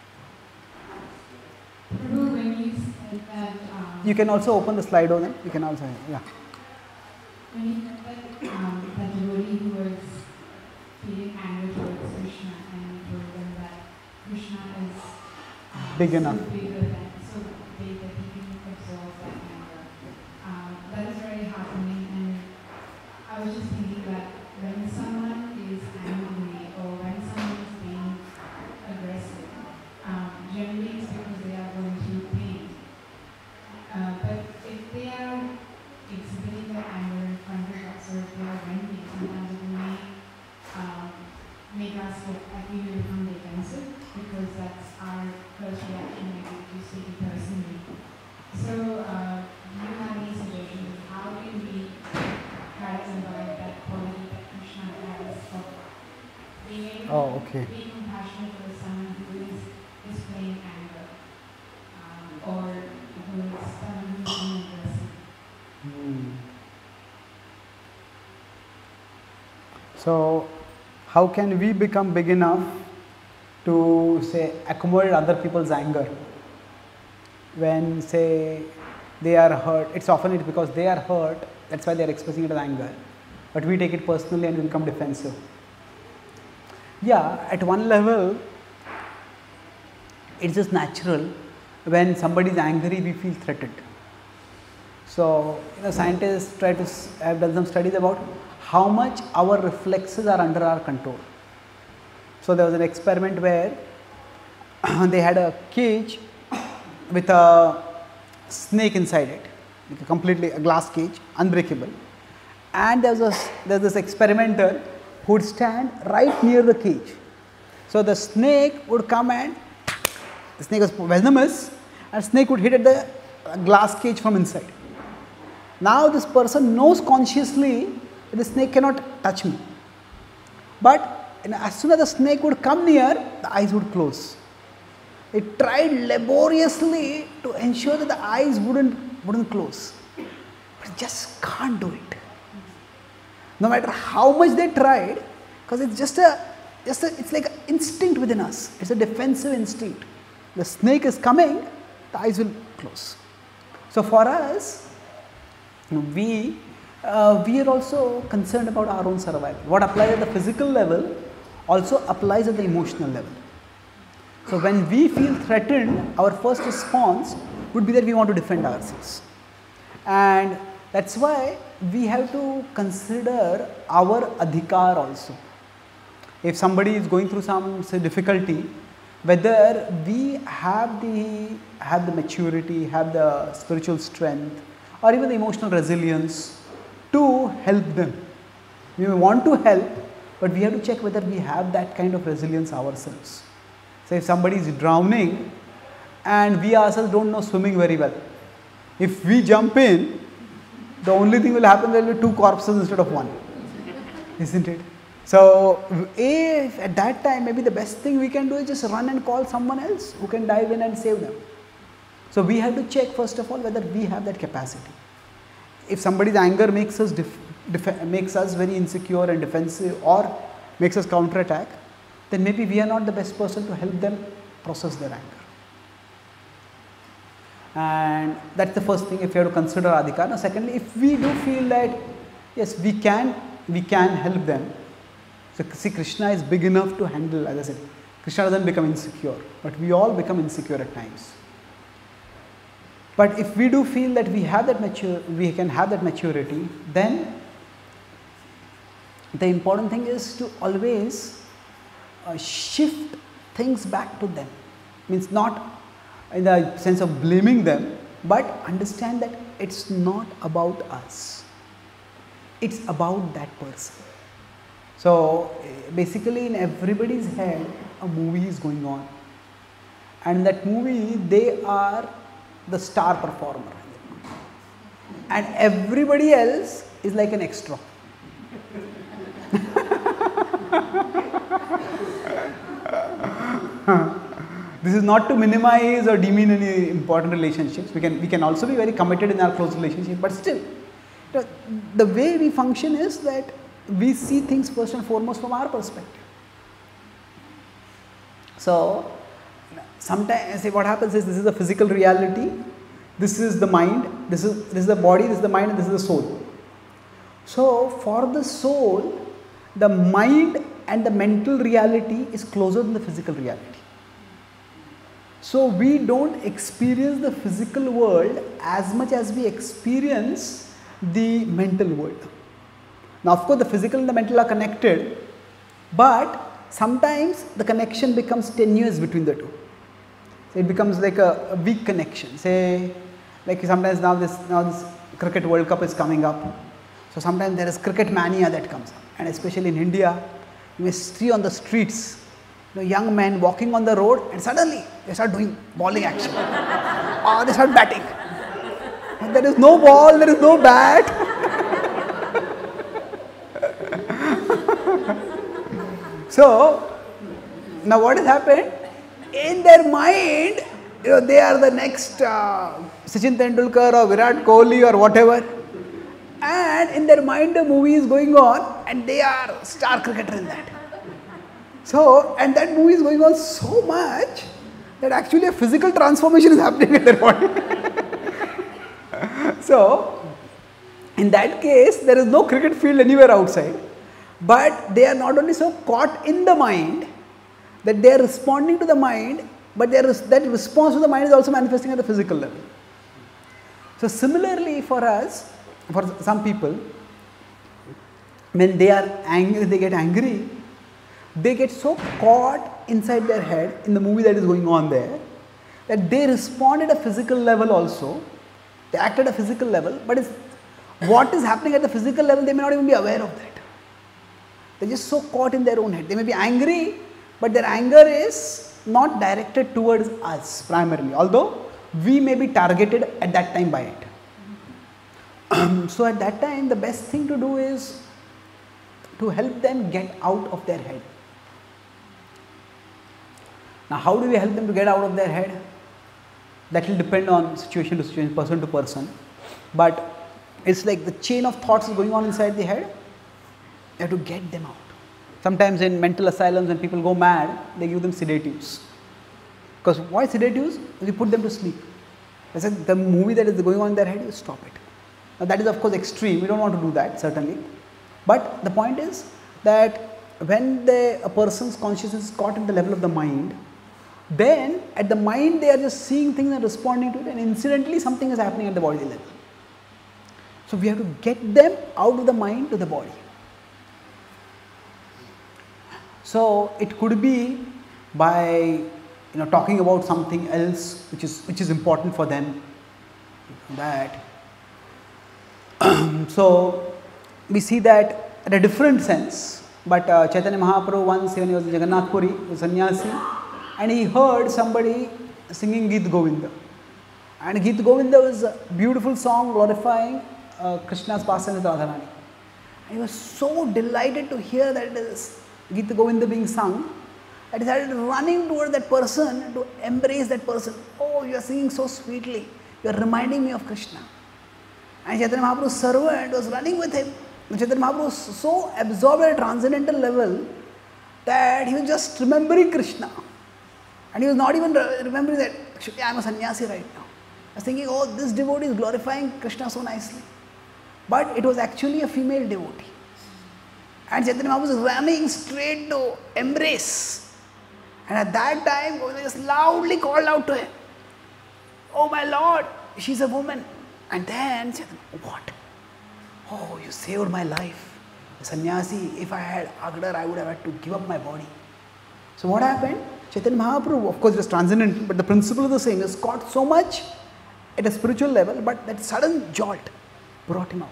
Prabhu, when you said that, um, you can also open the Slido then, you can also, yeah. when you said that um, that devotee who was feeling anger towards Krishna and told them that Krishna is um, Big so enough. bigger than, so big that he can absorb that anger. Um, that is very heartening, and I was just thinking that when someone is angry or when someone is being aggressive, um, generally it's because they are going through pain. Uh, but if they are exhibiting their anger in front of us, or if they are venting, sometimes it may um, make us actually become defensive, because that's our first reaction, maybe to take it personally. So, uh, do you have any suggestions? How can we try to embody that quality that Krishna has of being able Oh, to okay. be compassionate for someone who is displaying anger, um, or who is someone who is being aggressive? Hmm. So, how can we become big enough to say accommodate other people's anger? When say they are hurt, it's often it because they are hurt, that's why they are expressing it as anger, but we take it personally and we become defensive. Yeah, at one level, it's just natural. When somebody is angry, we feel threatened. So, you know, scientists try to have done some studies about how much our reflexes are under our control. So, there was an experiment where they had a cage with a snake inside it, like a completely a glass cage, unbreakable. And there was a, there was this experimenter who would stand right near the cage. So, the snake would come and the snake was venomous, and snake would hit at the glass cage from inside. Now, this person knows consciously that the snake cannot touch me, but you know, as soon as the snake would come near, the eyes would close. It tried laboriously to ensure that the eyes wouldn't, wouldn't close, but it just can't do it. No matter how much they tried, because it's just a, just a, it's like an instinct within us. It's a defensive instinct. The snake is coming, the eyes will close. So for us, we uh, we are also concerned about our own survival. What applies at the physical level also applies at the emotional level. So when we feel threatened, our first response would be that we want to defend ourselves. And that's why we have to consider our adhikar also. If somebody is going through some say, difficulty, whether we have the, have the maturity, have the spiritual strength, or even the emotional resilience to help them. We may want to help, but we have to check whether we have that kind of resilience ourselves. So if somebody is drowning and we ourselves don't know swimming very well, if we jump in, the only thing will happen, there will be two corpses instead of one, isn't it? So if at that time maybe the best thing we can do is just run and call someone else who can dive in and save them. So we have to check first of all whether we have that capacity. If somebody's anger makes us def def makes us very insecure and defensive or makes us counterattack, then maybe we are not the best person to help them process their anger. And that's the first thing if you have to consider adhikar. Now secondly, if we do feel that yes, we can, we can help them. So see, Krishna is big enough to handle, as I said, Krishna doesn't become insecure, but we all become insecure at times. But if we do feel that we have that mature, we can have that maturity, then the important thing is to always uh, shift things back to them. Means not in the sense of blaming them, but understand that it's not about us. It's about that person. So basically in everybody's head a movie is going on, and in that movie they are the star performer and everybody else is like an extra. This is not to minimize or demean any important relationships. We can, we can also be very committed in our close relationship, but still the, the way we function is that we see things first and foremost from our perspective. So sometimes see what happens is this is the physical reality, this is the mind, this is, this is the body, this is the mind, and this is the soul. So for the soul, the mind and the mental reality is closer than the physical reality. So we don't experience the physical world as much as we experience the mental world. Now of course the physical and the mental are connected, but sometimes the connection becomes tenuous between the two. So it becomes like a, a weak connection. Say like sometimes now this, now this cricket World Cup is coming up. So sometimes there is cricket mania that comes up, and especially in India, you may see on the streets, you know, young men walking on the road and suddenly they start doing bowling action or they start batting. And there is no ball, there is no bat. So now what has happened? In their mind, you know, they are the next uh, Sachin Tendulkar or Virat Kohli or whatever. And in their mind the movie is going on and they are star cricketer in that. So, and that movie is going on so much that actually a physical transformation is happening in their body. So, in that case there is no cricket field anywhere outside, but they are not only so caught in the mind that they are responding to the mind, but they are, that response to the mind is also manifesting at the physical level. So similarly for us, for some people, when they are angry, they get angry, they get so caught inside their head in the movie that is going on there, that they respond at a physical level also, they act at a physical level, but it's, what is happening at the physical level, they may not even be aware of that. They are just so caught in their own head. They may be angry, but their anger is not directed towards us primarily, although we may be targeted at that time by it. So at that time the best thing to do is to help them get out of their head. Now how do we help them to get out of their head? That will depend on situation to situation, person to person, but it's like the chain of thoughts is going on inside the head. You have to get them out. Sometimes in mental asylums when people go mad, they give them sedatives. Because why sedatives? We put them to sleep. I said the movie that is going on in their head, you stop it. Now that is of course extreme, we don't want to do that certainly. But the point is that when the, a person's consciousness is caught in the level of the mind, then at the mind they are just seeing things and responding to it, and incidentally something is happening at the body level. So we have to get them out of the mind to the body. So it could be by, you know, talking about something else which is which is important for them. That so we see that at a different sense. But uh, Chaitanya Mahaprabhu once, when he was in Jagannath Puri, he was sannyasi, and he heard somebody singing Geet Govinda. And Geet Govinda was a beautiful song glorifying uh, Krishna's pastime with Radharani. And he was so delighted to hear that it is Geet Govinda being sung, that he started running toward that person to embrace that person. Oh, you are singing so sweetly. You are reminding me of Krishna. And Chaitanya Mahaprabhu's servant was running with him. Chaitanya Mahaprabhu was so absorbed at a transcendental level that he was just remembering Krishna. And he was not even remembering that, I am a sannyasi right now. I was thinking, oh, this devotee is glorifying Krishna so nicely. But it was actually a female devotee. And Chaitanya Mahaprabhu was running straight to embrace. And at that time, Govinda just loudly called out to him, oh my Lord, she's a woman. And then Chaitanya, what? Oh, you saved my life. Sannyasi, if I had Agdar, I would have had to give up my body. So what happened? Chaitanya Mahaprabhu, of course it was transcendental, but the principle of the same is caught so much at a spiritual level, but that sudden jolt brought him out.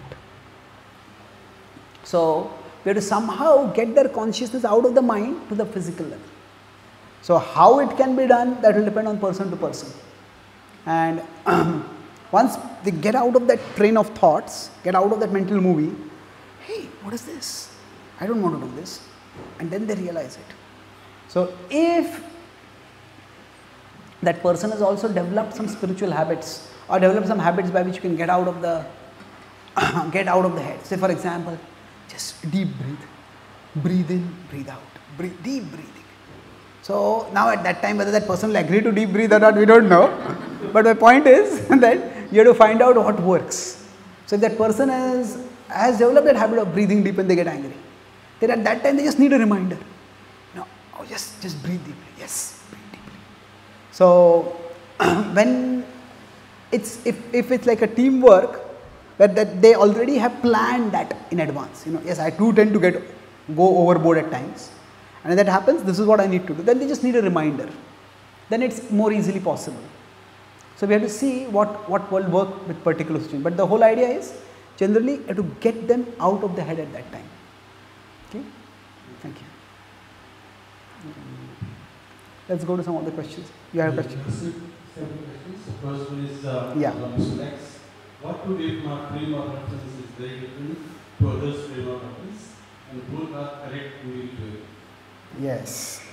So we have to somehow get their consciousness out of the mind to the physical level. So how it can be done, that will depend on person to person. And once they get out of that train of thoughts, get out of that mental movie, hey, what is this? I don't want to do this. And then they realize it. So if that person has also developed some spiritual habits, or developed some habits by which you can get out of the get out of the head. Say for example, just deep breathe. Breathe in, breathe out. Breathe, deep breathing. So now at that time, whether that person will agree to deep breathe or not, we don't know. But my point is that you have to find out what works. So if that person has, has developed that habit of breathing deep and they get angry, then at that time they just need a reminder. No, oh just, just breathe deeply. Yes, breathe deeply. So when it's, if, if it's like a teamwork, that, that they already have planned that in advance. You know, yes, I too tend to get, go overboard at times. And if that happens, this is what I need to do. Then they just need a reminder. Then it's more easily possible. So we have to see what, what will work with particular situation. But the whole idea is, generally, you have to get them out of the head at that time. Okay? Thank you. Let's go to some of the questions. You have a question? Several questions. The first one is uh, yeah. from Mister Lex. What to do if my frame of reference is very different to others' frame of reference, and both are correct individually? Yes.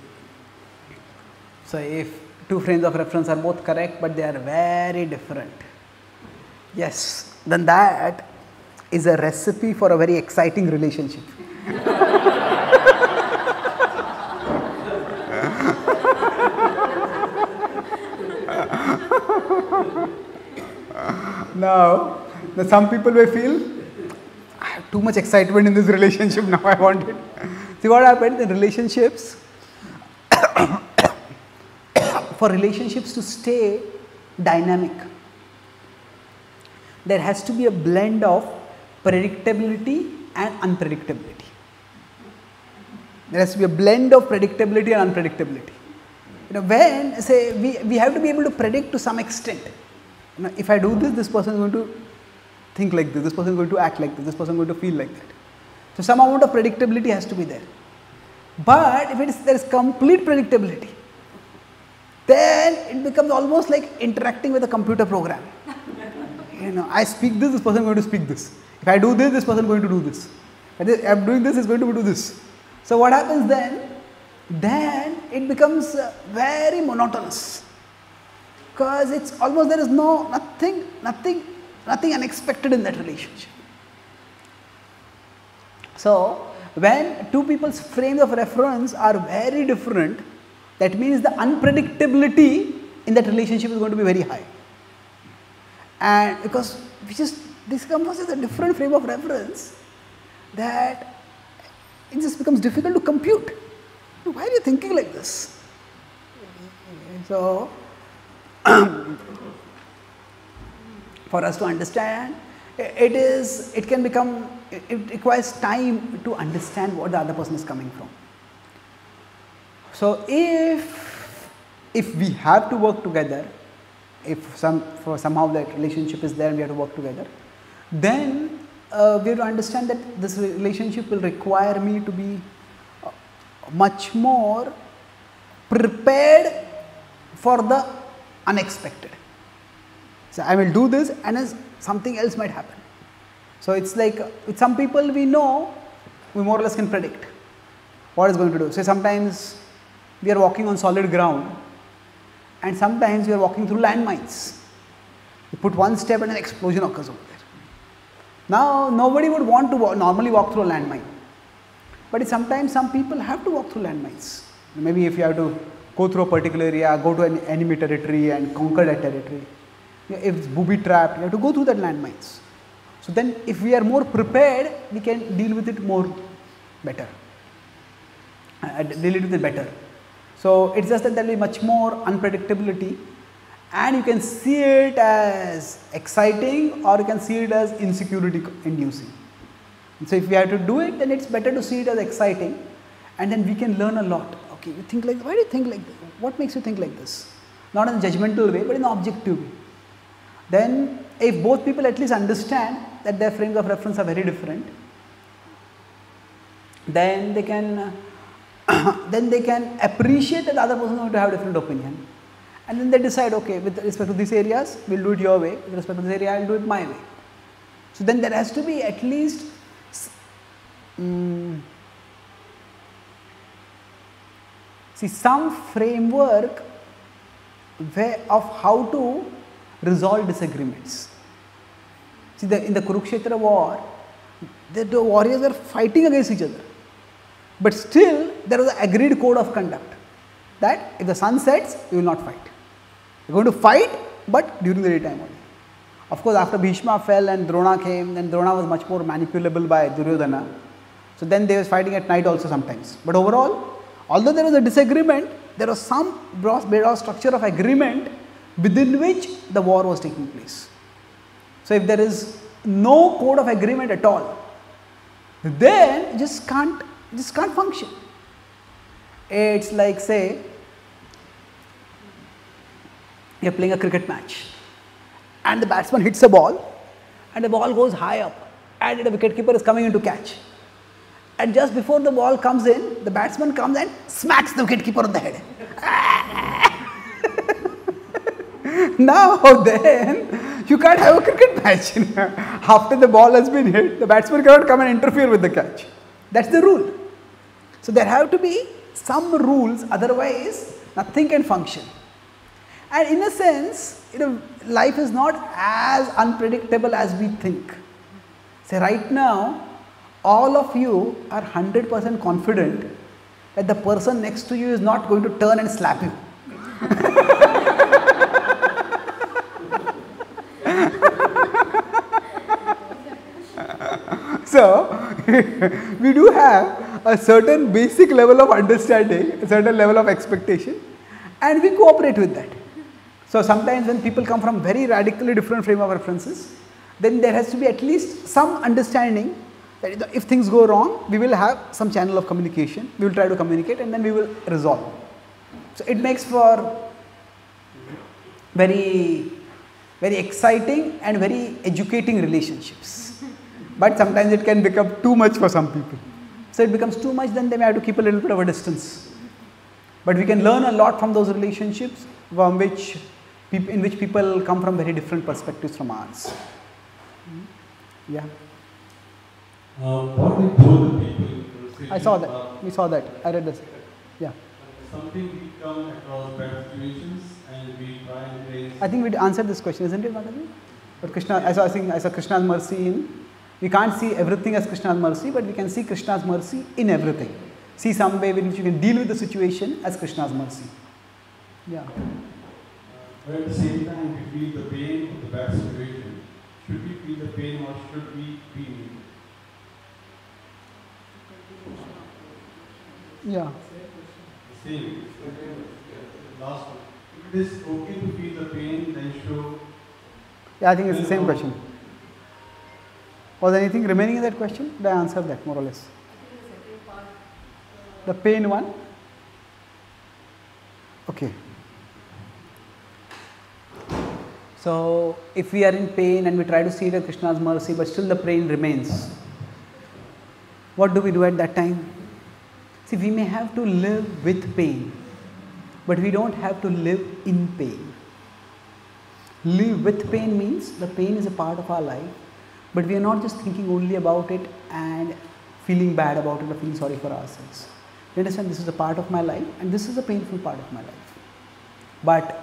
So if two frames of reference are both correct, but they are very different, yes, then that is a recipe for a very exciting relationship. Now, some people may feel, I have too much excitement in this relationship, now I want it. See what happens in relationships, for relationships to stay dynamic, there has to be a blend of predictability and unpredictability. There has to be a blend of predictability and unpredictability. You know, when say we, we have to be able to predict to some extent. You know, if I do this, this person is going to think like this, this person is going to act like this, this person is going to feel like that. So some amount of predictability has to be there. But if it is, there is complete predictability, then it becomes almost like interacting with a computer program. You know, I speak this, this person is going to speak this. If I do this, this person is going to do this. If I am doing this, is going to do this. So what happens then? Then it becomes uh, very monotonous, because it's almost there is no nothing, nothing, nothing unexpected in that relationship. So when two people's frames of reference are very different, that means the unpredictability in that relationship is going to be very high. And because we just, this comes as a different frame of reference, that it just becomes difficult to compute. Why are you thinking like this? So, for us to understand, it is, it can become, it requires time to understand what the other person is coming from. So, if, if we have to work together, if some, for somehow that relationship is there and we have to work together, then uh, we have to understand that this relationship will require me to be uh, much more prepared for the unexpected. So, I will do this and as something else might happen. So, it is like with some people we know, we more or less can predict what is going to do. So, sometimes we are walking on solid ground and sometimes we are walking through landmines. You put one step and an explosion occurs over there. Now, nobody would want to walk, normally walk through a landmine, but sometimes some people have to walk through landmines. Maybe if you have to go through a particular area, go to an enemy territory and conquer that territory. If it's booby trapped, you have to go through that landmines. So then if we are more prepared, we can deal with it more better, uh, deal with it better. So it's just that there will be much more unpredictability and you can see it as exciting or you can see it as insecurity inducing. And so if we have to do it, then it's better to see it as exciting and then we can learn a lot. Okay, you think like, why do you think like this? What makes you think like this? Not in a judgmental way, but in an objective way. Then if both people at least understand that their frames of reference are very different, then they can then they can appreciate that the other person is going to have a different opinion. And then they decide, okay, with respect to these areas, we will do it your way, with respect to this area, I will do it my way. So then there has to be at least um, see some framework where of how to resolve disagreements. See, the, in the Kurukshetra war, the, the warriors were fighting against each other. But still, there was an agreed code of conduct that if the sun sets, you will not fight. You are going to fight, but during the daytime only. Of course, after Bhishma fell and Drona came, then Drona was much more manipulable by Duryodhana. So then they were fighting at night also sometimes. But overall, although there was a disagreement, there was some broad structure of agreement within which the war was taking place. So if there is no code of agreement at all, then just can't just can't function. It's like, say, you're playing a cricket match and the batsman hits a ball and the ball goes high up and the wicketkeeper is coming in to catch. And just before the ball comes in, the batsman comes and smacks the wicketkeeper on the head. Now then, you can't have a cricket match. After the ball has been hit, the batsman cannot come and interfere with the catch. That's the rule. So there have to be some rules, otherwise nothing can function. And in a sense, you know, life is not as unpredictable as we think. Say right now, all of you are one hundred percent confident that the person next to you is not going to turn and slap you. So, we do have a certain basic level of understanding, a certain level of expectation, and we cooperate with that. So, sometimes when people come from very radically different frame of references, then there has to be at least some understanding that if things go wrong, we will have some channel of communication, we will try to communicate and then we will resolve. So, it makes for very, very exciting and very educating relationships. But sometimes it can become too much for some people. So it becomes too much, then they may have to keep a little bit of a distance. But we can learn a lot from those relationships from which, in which people come from very different perspectives from ours. Yeah. Um, what we do the people. I saw that. We saw that. I read this. Yeah. Something we come across bad situations and we try and raise. I think we answered this question, isn't it, Madhavi? But Krishna, I saw, I think, I saw Krishna's mercy in. We can't see everything as Krishna's mercy, but we can see Krishna's mercy in everything. See some way in which you can deal with the situation as Krishna's mercy. Yeah. Uh, but at the same time, we feel the pain of the bad situation. Should we feel the pain or should we be neutral? Yeah. The same. Last one. If it is okay to feel the pain, then show. Yeah, I think it's the same question. Was there anything remaining in that question? Did I answer that more or less? I think the second part. Uh, The pain one? Okay. So, if we are in pain and we try to see it as Krishna's mercy, but still the pain remains, what do we do at that time? See, we may have to live with pain, but we don't have to live in pain. Live with pain means the pain is a part of our life, but we are not just thinking only about it and feeling bad about it or feeling sorry for ourselves. We understand this is a part of my life and this is a painful part of my life. But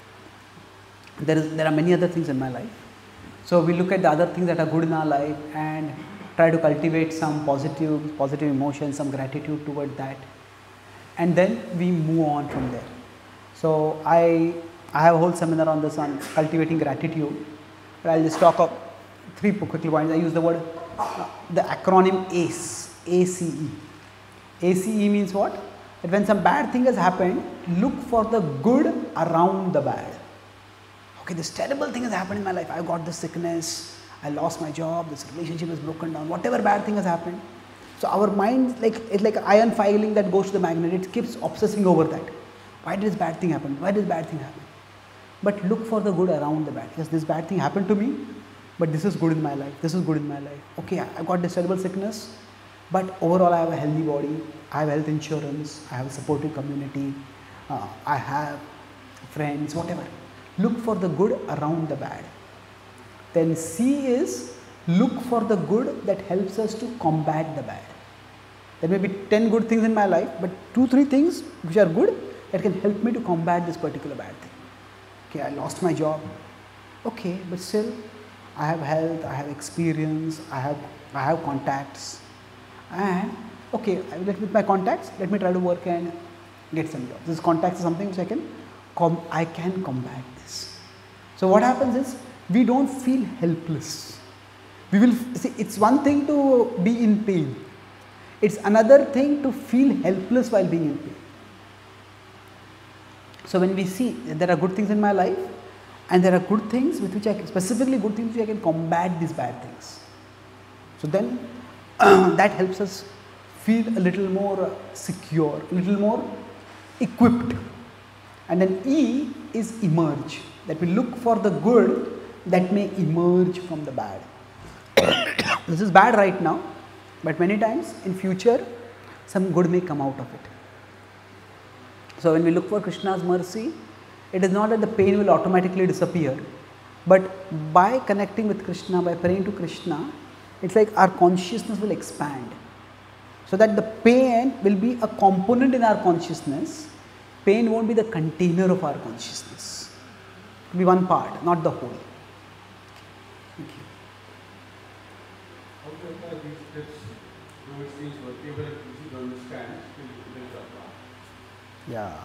there is there are many other things in my life. So we look at the other things that are good in our life and try to cultivate some positive positive emotions, some gratitude toward that, and then we move on from there. So I I have a whole seminar on this, on cultivating gratitude, but I'll just talk of three quickly points. I use the word uh, the acronym ACE, A C E. A C E means what? That when some bad thing has happened, look for the good around the bad. Okay, this terrible thing has happened in my life. I got this sickness, I lost my job, this relationship is broken down, whatever bad thing has happened. So our mind, like it's like iron filing that goes to the magnet, it keeps obsessing over that. Why did this bad thing happen? Why did this bad thing happen? But look for the good around the bad. Yes, this bad thing happened to me, but this is good in my life. This is good in my life. Okay, I got this terrible sickness, but overall I have a healthy body, I have health insurance, I have a supportive community, uh, I have friends, whatever. Look for the good around the bad. Then C is look for the good that helps us to combat the bad. There may be ten good things in my life, but two, three things which are good that can help me to combat this particular bad thing. Okay, I lost my job. Okay, but still I have health, I have experience, I have I have contacts, and okay, with my contacts, let me try to work and get some jobs. This contacts is something which I can com I can combat this. So what happens is we don't feel helpless. We will see. It's one thing to be in pain. It's another thing to feel helpless while being in pain. So when we see that there are good things in my life, and there are good things with which I can, specifically good things which I can combat these bad things. So then uh, that helps us feel a little more secure, a little more equipped. And then E is emerge, that we look for the good that may emerge from the bad. This is bad right now, but many times in future some good may come out of it. So when we look for Krishna's mercy, it is not that the pain will automatically disappear, but by connecting with Krishna, by praying to Krishna, it's like our consciousness will expand. So that the pain will be a component in our consciousness. Pain won't be the container of our consciousness. It will be one part, not the whole. Thank you. How to apply these steps? No, it seems whatever is easy to understand, still difficult to apply. Yeah.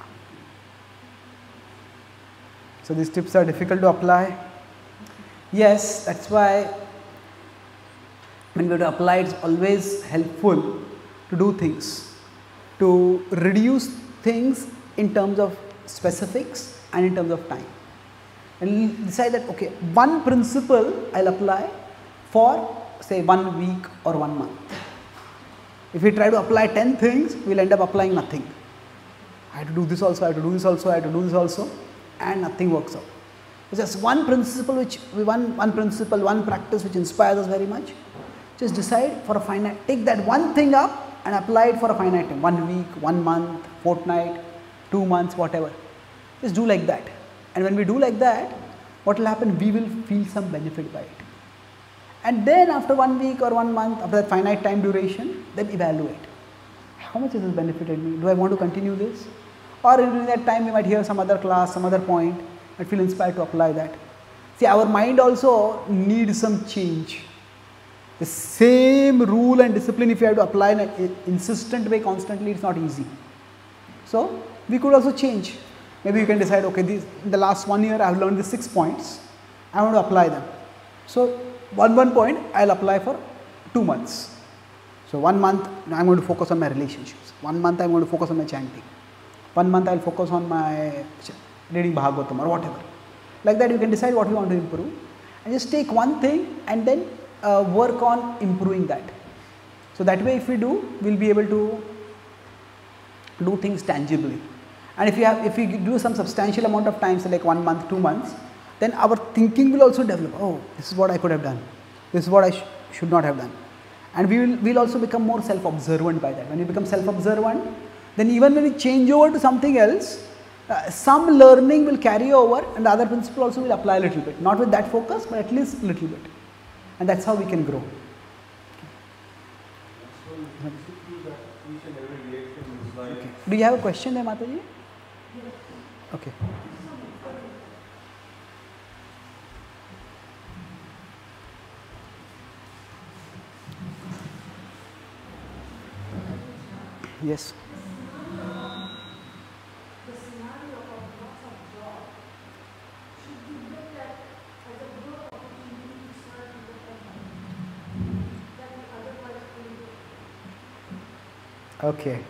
So these tips are difficult to apply. Yes, that's why when we have to apply, it's always helpful to do things, to reduce things in terms of specifics and in terms of time. And decide that, okay, one principle I'll apply for say one week or one month. If we try to apply ten things, we'll end up applying nothing. I have to do this also, I have to do this also, I have to do this also, and nothing works out. It's just one principle which, one, one principle, one practice which inspires us very much. Just decide for a finite, take that one thing up and apply it for a finite time, one week, one month, fortnight, two months, whatever. Just do like that. And when we do like that, what will happen? We will feel some benefit by it. And then after one week or one month, after that finite time duration, then evaluate. How much has this benefited me? Do I want to continue this? Or during that time we might hear some other class, some other point, and feel inspired to apply that. See, our mind also needs some change. The same rule and discipline, if you have to apply in an insistent way constantly, it's not easy. So we could also change. Maybe you can decide, okay, this, in the last one year I have learned these six points, I want to apply them. So one one point I'll apply for two months. So one month I'm going to focus on my relationships. One month I'm going to focus on my chanting. One month I'll focus on my reading Bhagavatam or whatever. Like that you can decide what you want to improve and just take one thing and then uh, work on improving that. So that way if we do, we will be able to do things tangibly. And if you have, if we do some substantial amount of time, say like one month, two months, then our thinking will also develop. Oh, this is what I could have done. This is what I sh should not have done. And we will we'll also become more self-observant by that. When we become self-observant, then even when we change over to something else, uh, some learning will carry over and the other principle also will apply a little bit. Not with that focus, but at least a little bit. And that's how we can grow. Okay. Do you have a question there, Mataji? Okay. Yes. Okay.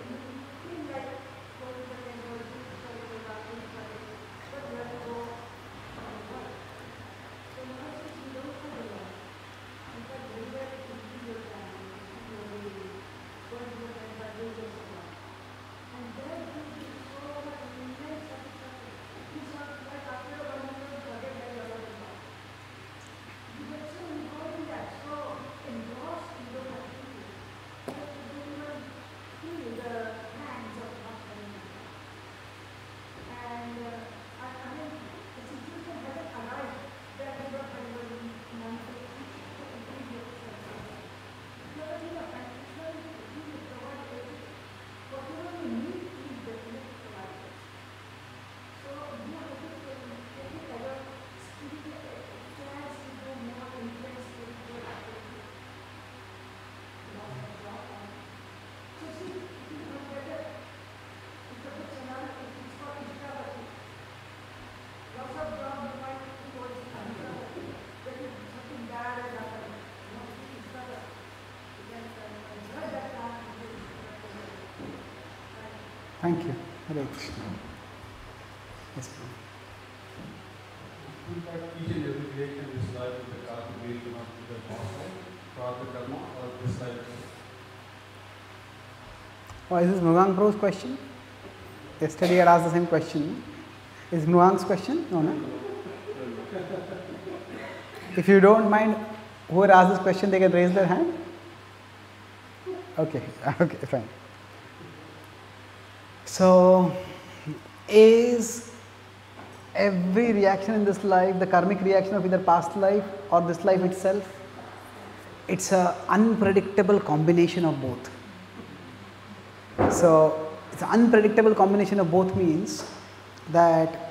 Thank you. Hare Krishna. Yes, ma'am. Each and every creation is life with the cultivation of the Godhead, Prartha Karma, or this life. Oh, is this Mrugang Pro's question? Yesterday I asked the same question. Is Mrugang's question? No, no. If you don't mind, whoever asked this question, they can raise their hand. Okay, okay, fine. So, is every reaction in this life the karmic reaction of either past life or this life itself? It's an unpredictable combination of both. So, it's an unpredictable combination of both means that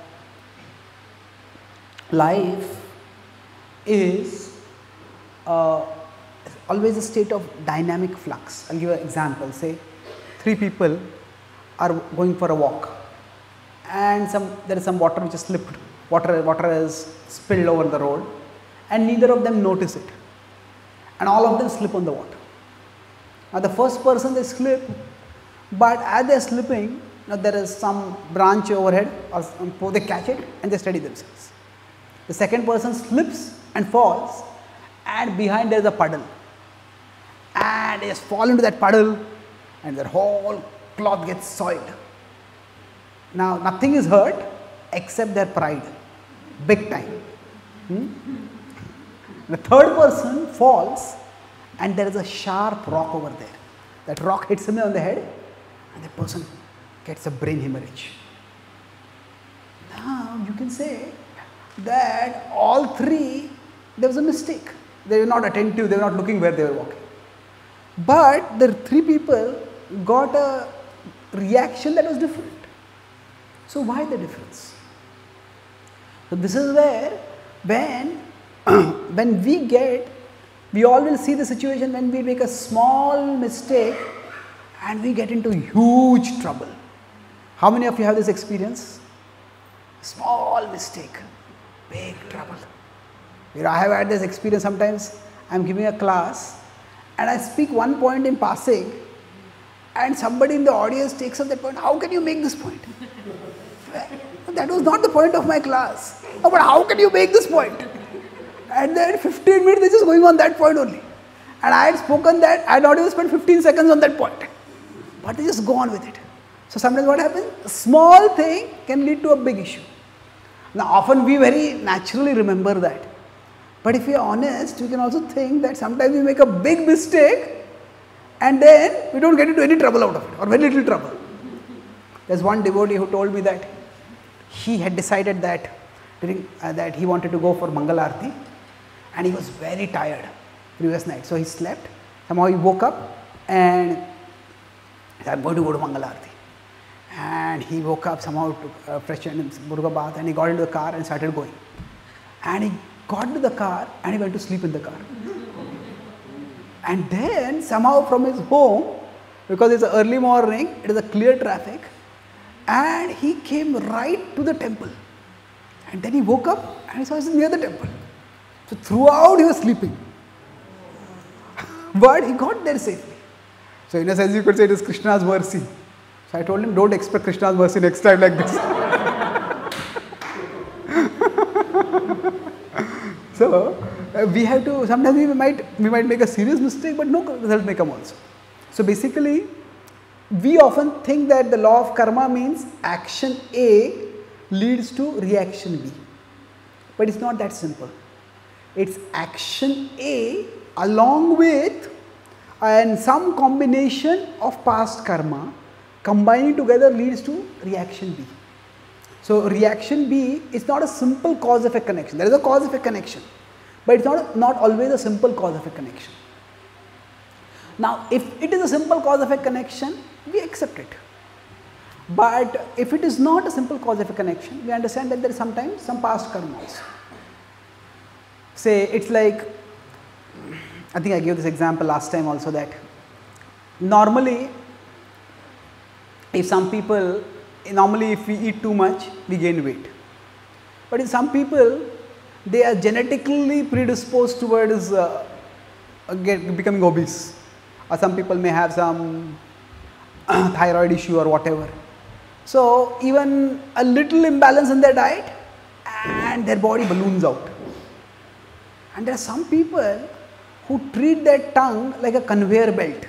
life is uh, always a state of dynamic flux. I'll give an example. Say, three people are going for a walk, and some there is some water which is slipped. Water water is spilled over the road, and neither of them notice it, and all of them slip on the water. Now the first person they slip, but as they are slipping, now there is some branch overhead, or some, they catch it and they steady themselves. The second person slips and falls, and behind there is a puddle, and they just fall into that puddle, and their whole cloth gets soiled. Now nothing is hurt except their pride, big time. Hmm? The third person falls, and there is a sharp rock over there. That rock hits him on the head, and the person gets a brain hemorrhage. Now you can say that all three, there was a mistake. They were not attentive, they were not looking where they were walking. But the three people got a reaction that was different. So why the difference? So this is where when when we get, we all will see the situation when we make a small mistake and we get into huge trouble. How many of you have this experience? Small mistake, big trouble. You know, I have had this experience sometimes. I am giving a class and I speak one point in passing, and somebody in the audience takes up that point. How can you make this point? that was not the point of my class. Oh, but how can you make this point? And then fifteen minutes they're just going on that point only. And I had spoken that, I had not even spent fifteen seconds on that point. But they just go on with it. So sometimes what happens? A small thing can lead to a big issue. Now often we very naturally remember that. But if we are honest, we can also think that sometimes we make a big mistake and then we don't get into any trouble out of it, or very little trouble. There's one devotee who told me that he had decided that during, uh, that he wanted to go for Mangal Arati, and he was very tired previous night. So he slept, somehow he woke up and he said, I'm going to go to Mangal Arati. And he woke up, somehow took a fresh Burga bath, and he got into the car and started going. And he got into the car and he went to sleep in the car. And then somehow from his home, because it's early morning, it is a clear traffic, and he came right to the temple. And then he woke up and he saw he was near the temple. So throughout he was sleeping. But he got there safely. So in a sense you could say it is Krishna's mercy. So I told him, don't expect Krishna's mercy next time like this. So uh, we have to, sometimes we might, we might make a serious mistake, but no result may come also. So basically, we often think that the law of karma means action A leads to reaction B. But it's not that simple. It's action A along with and some combination of past karma combining together leads to reaction B. So reaction B is not a simple cause effect connection. There is a cause effect connection, but it's not, not always a simple cause effect connection. Now if it is a simple cause effect connection, we accept it. But if it is not a simple cause effect connection, we understand that there is sometimes some past karma also. Say it's like, I think I gave this example last time also, that normally if some people, normally if we eat too much, we gain weight. But in some people, they are genetically predisposed towards uh, get, becoming obese. Or some people may have some thyroid issue or whatever. So even a little imbalance in their diet and their body balloons out. And there are some people who treat their tongue like a conveyor belt.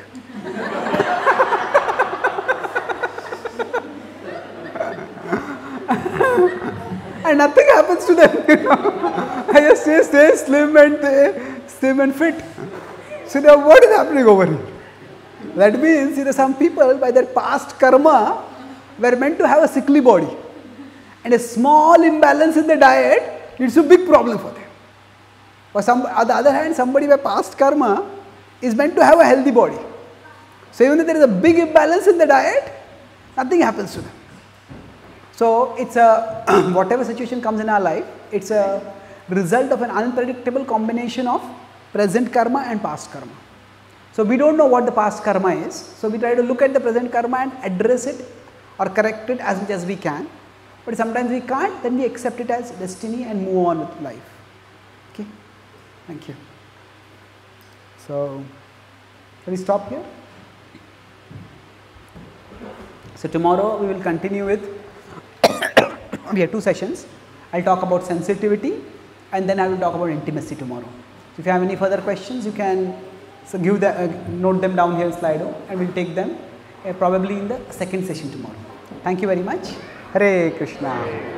And nothing happens to them, you know. I just stay, stay slim and stay slim and fit. So now what is happening over here? That means, you know, some people by their past karma were meant to have a sickly body. And a small imbalance in the diet leads to a big problem for them. Or some, on the other hand, somebody by past karma is meant to have a healthy body. So even if there is a big imbalance in the diet, nothing happens to them. So it's a, whatever situation comes in our life, it's a result of an unpredictable combination of present karma and past karma. So we don't know what the past karma is. So we try to look at the present karma and address it or correct it as much as we can. But sometimes we can't, then we accept it as destiny and move on with life. Okay, thank you. So, shall we stop here? So tomorrow we will continue with, we have two sessions. I'll talk about sensitivity and then I will talk about intimacy tomorrow. So if you have any further questions, you can so give the, uh, note them down here in Slido and we'll take them uh, probably in the second session tomorrow. Thank you very much. Hare Krishna.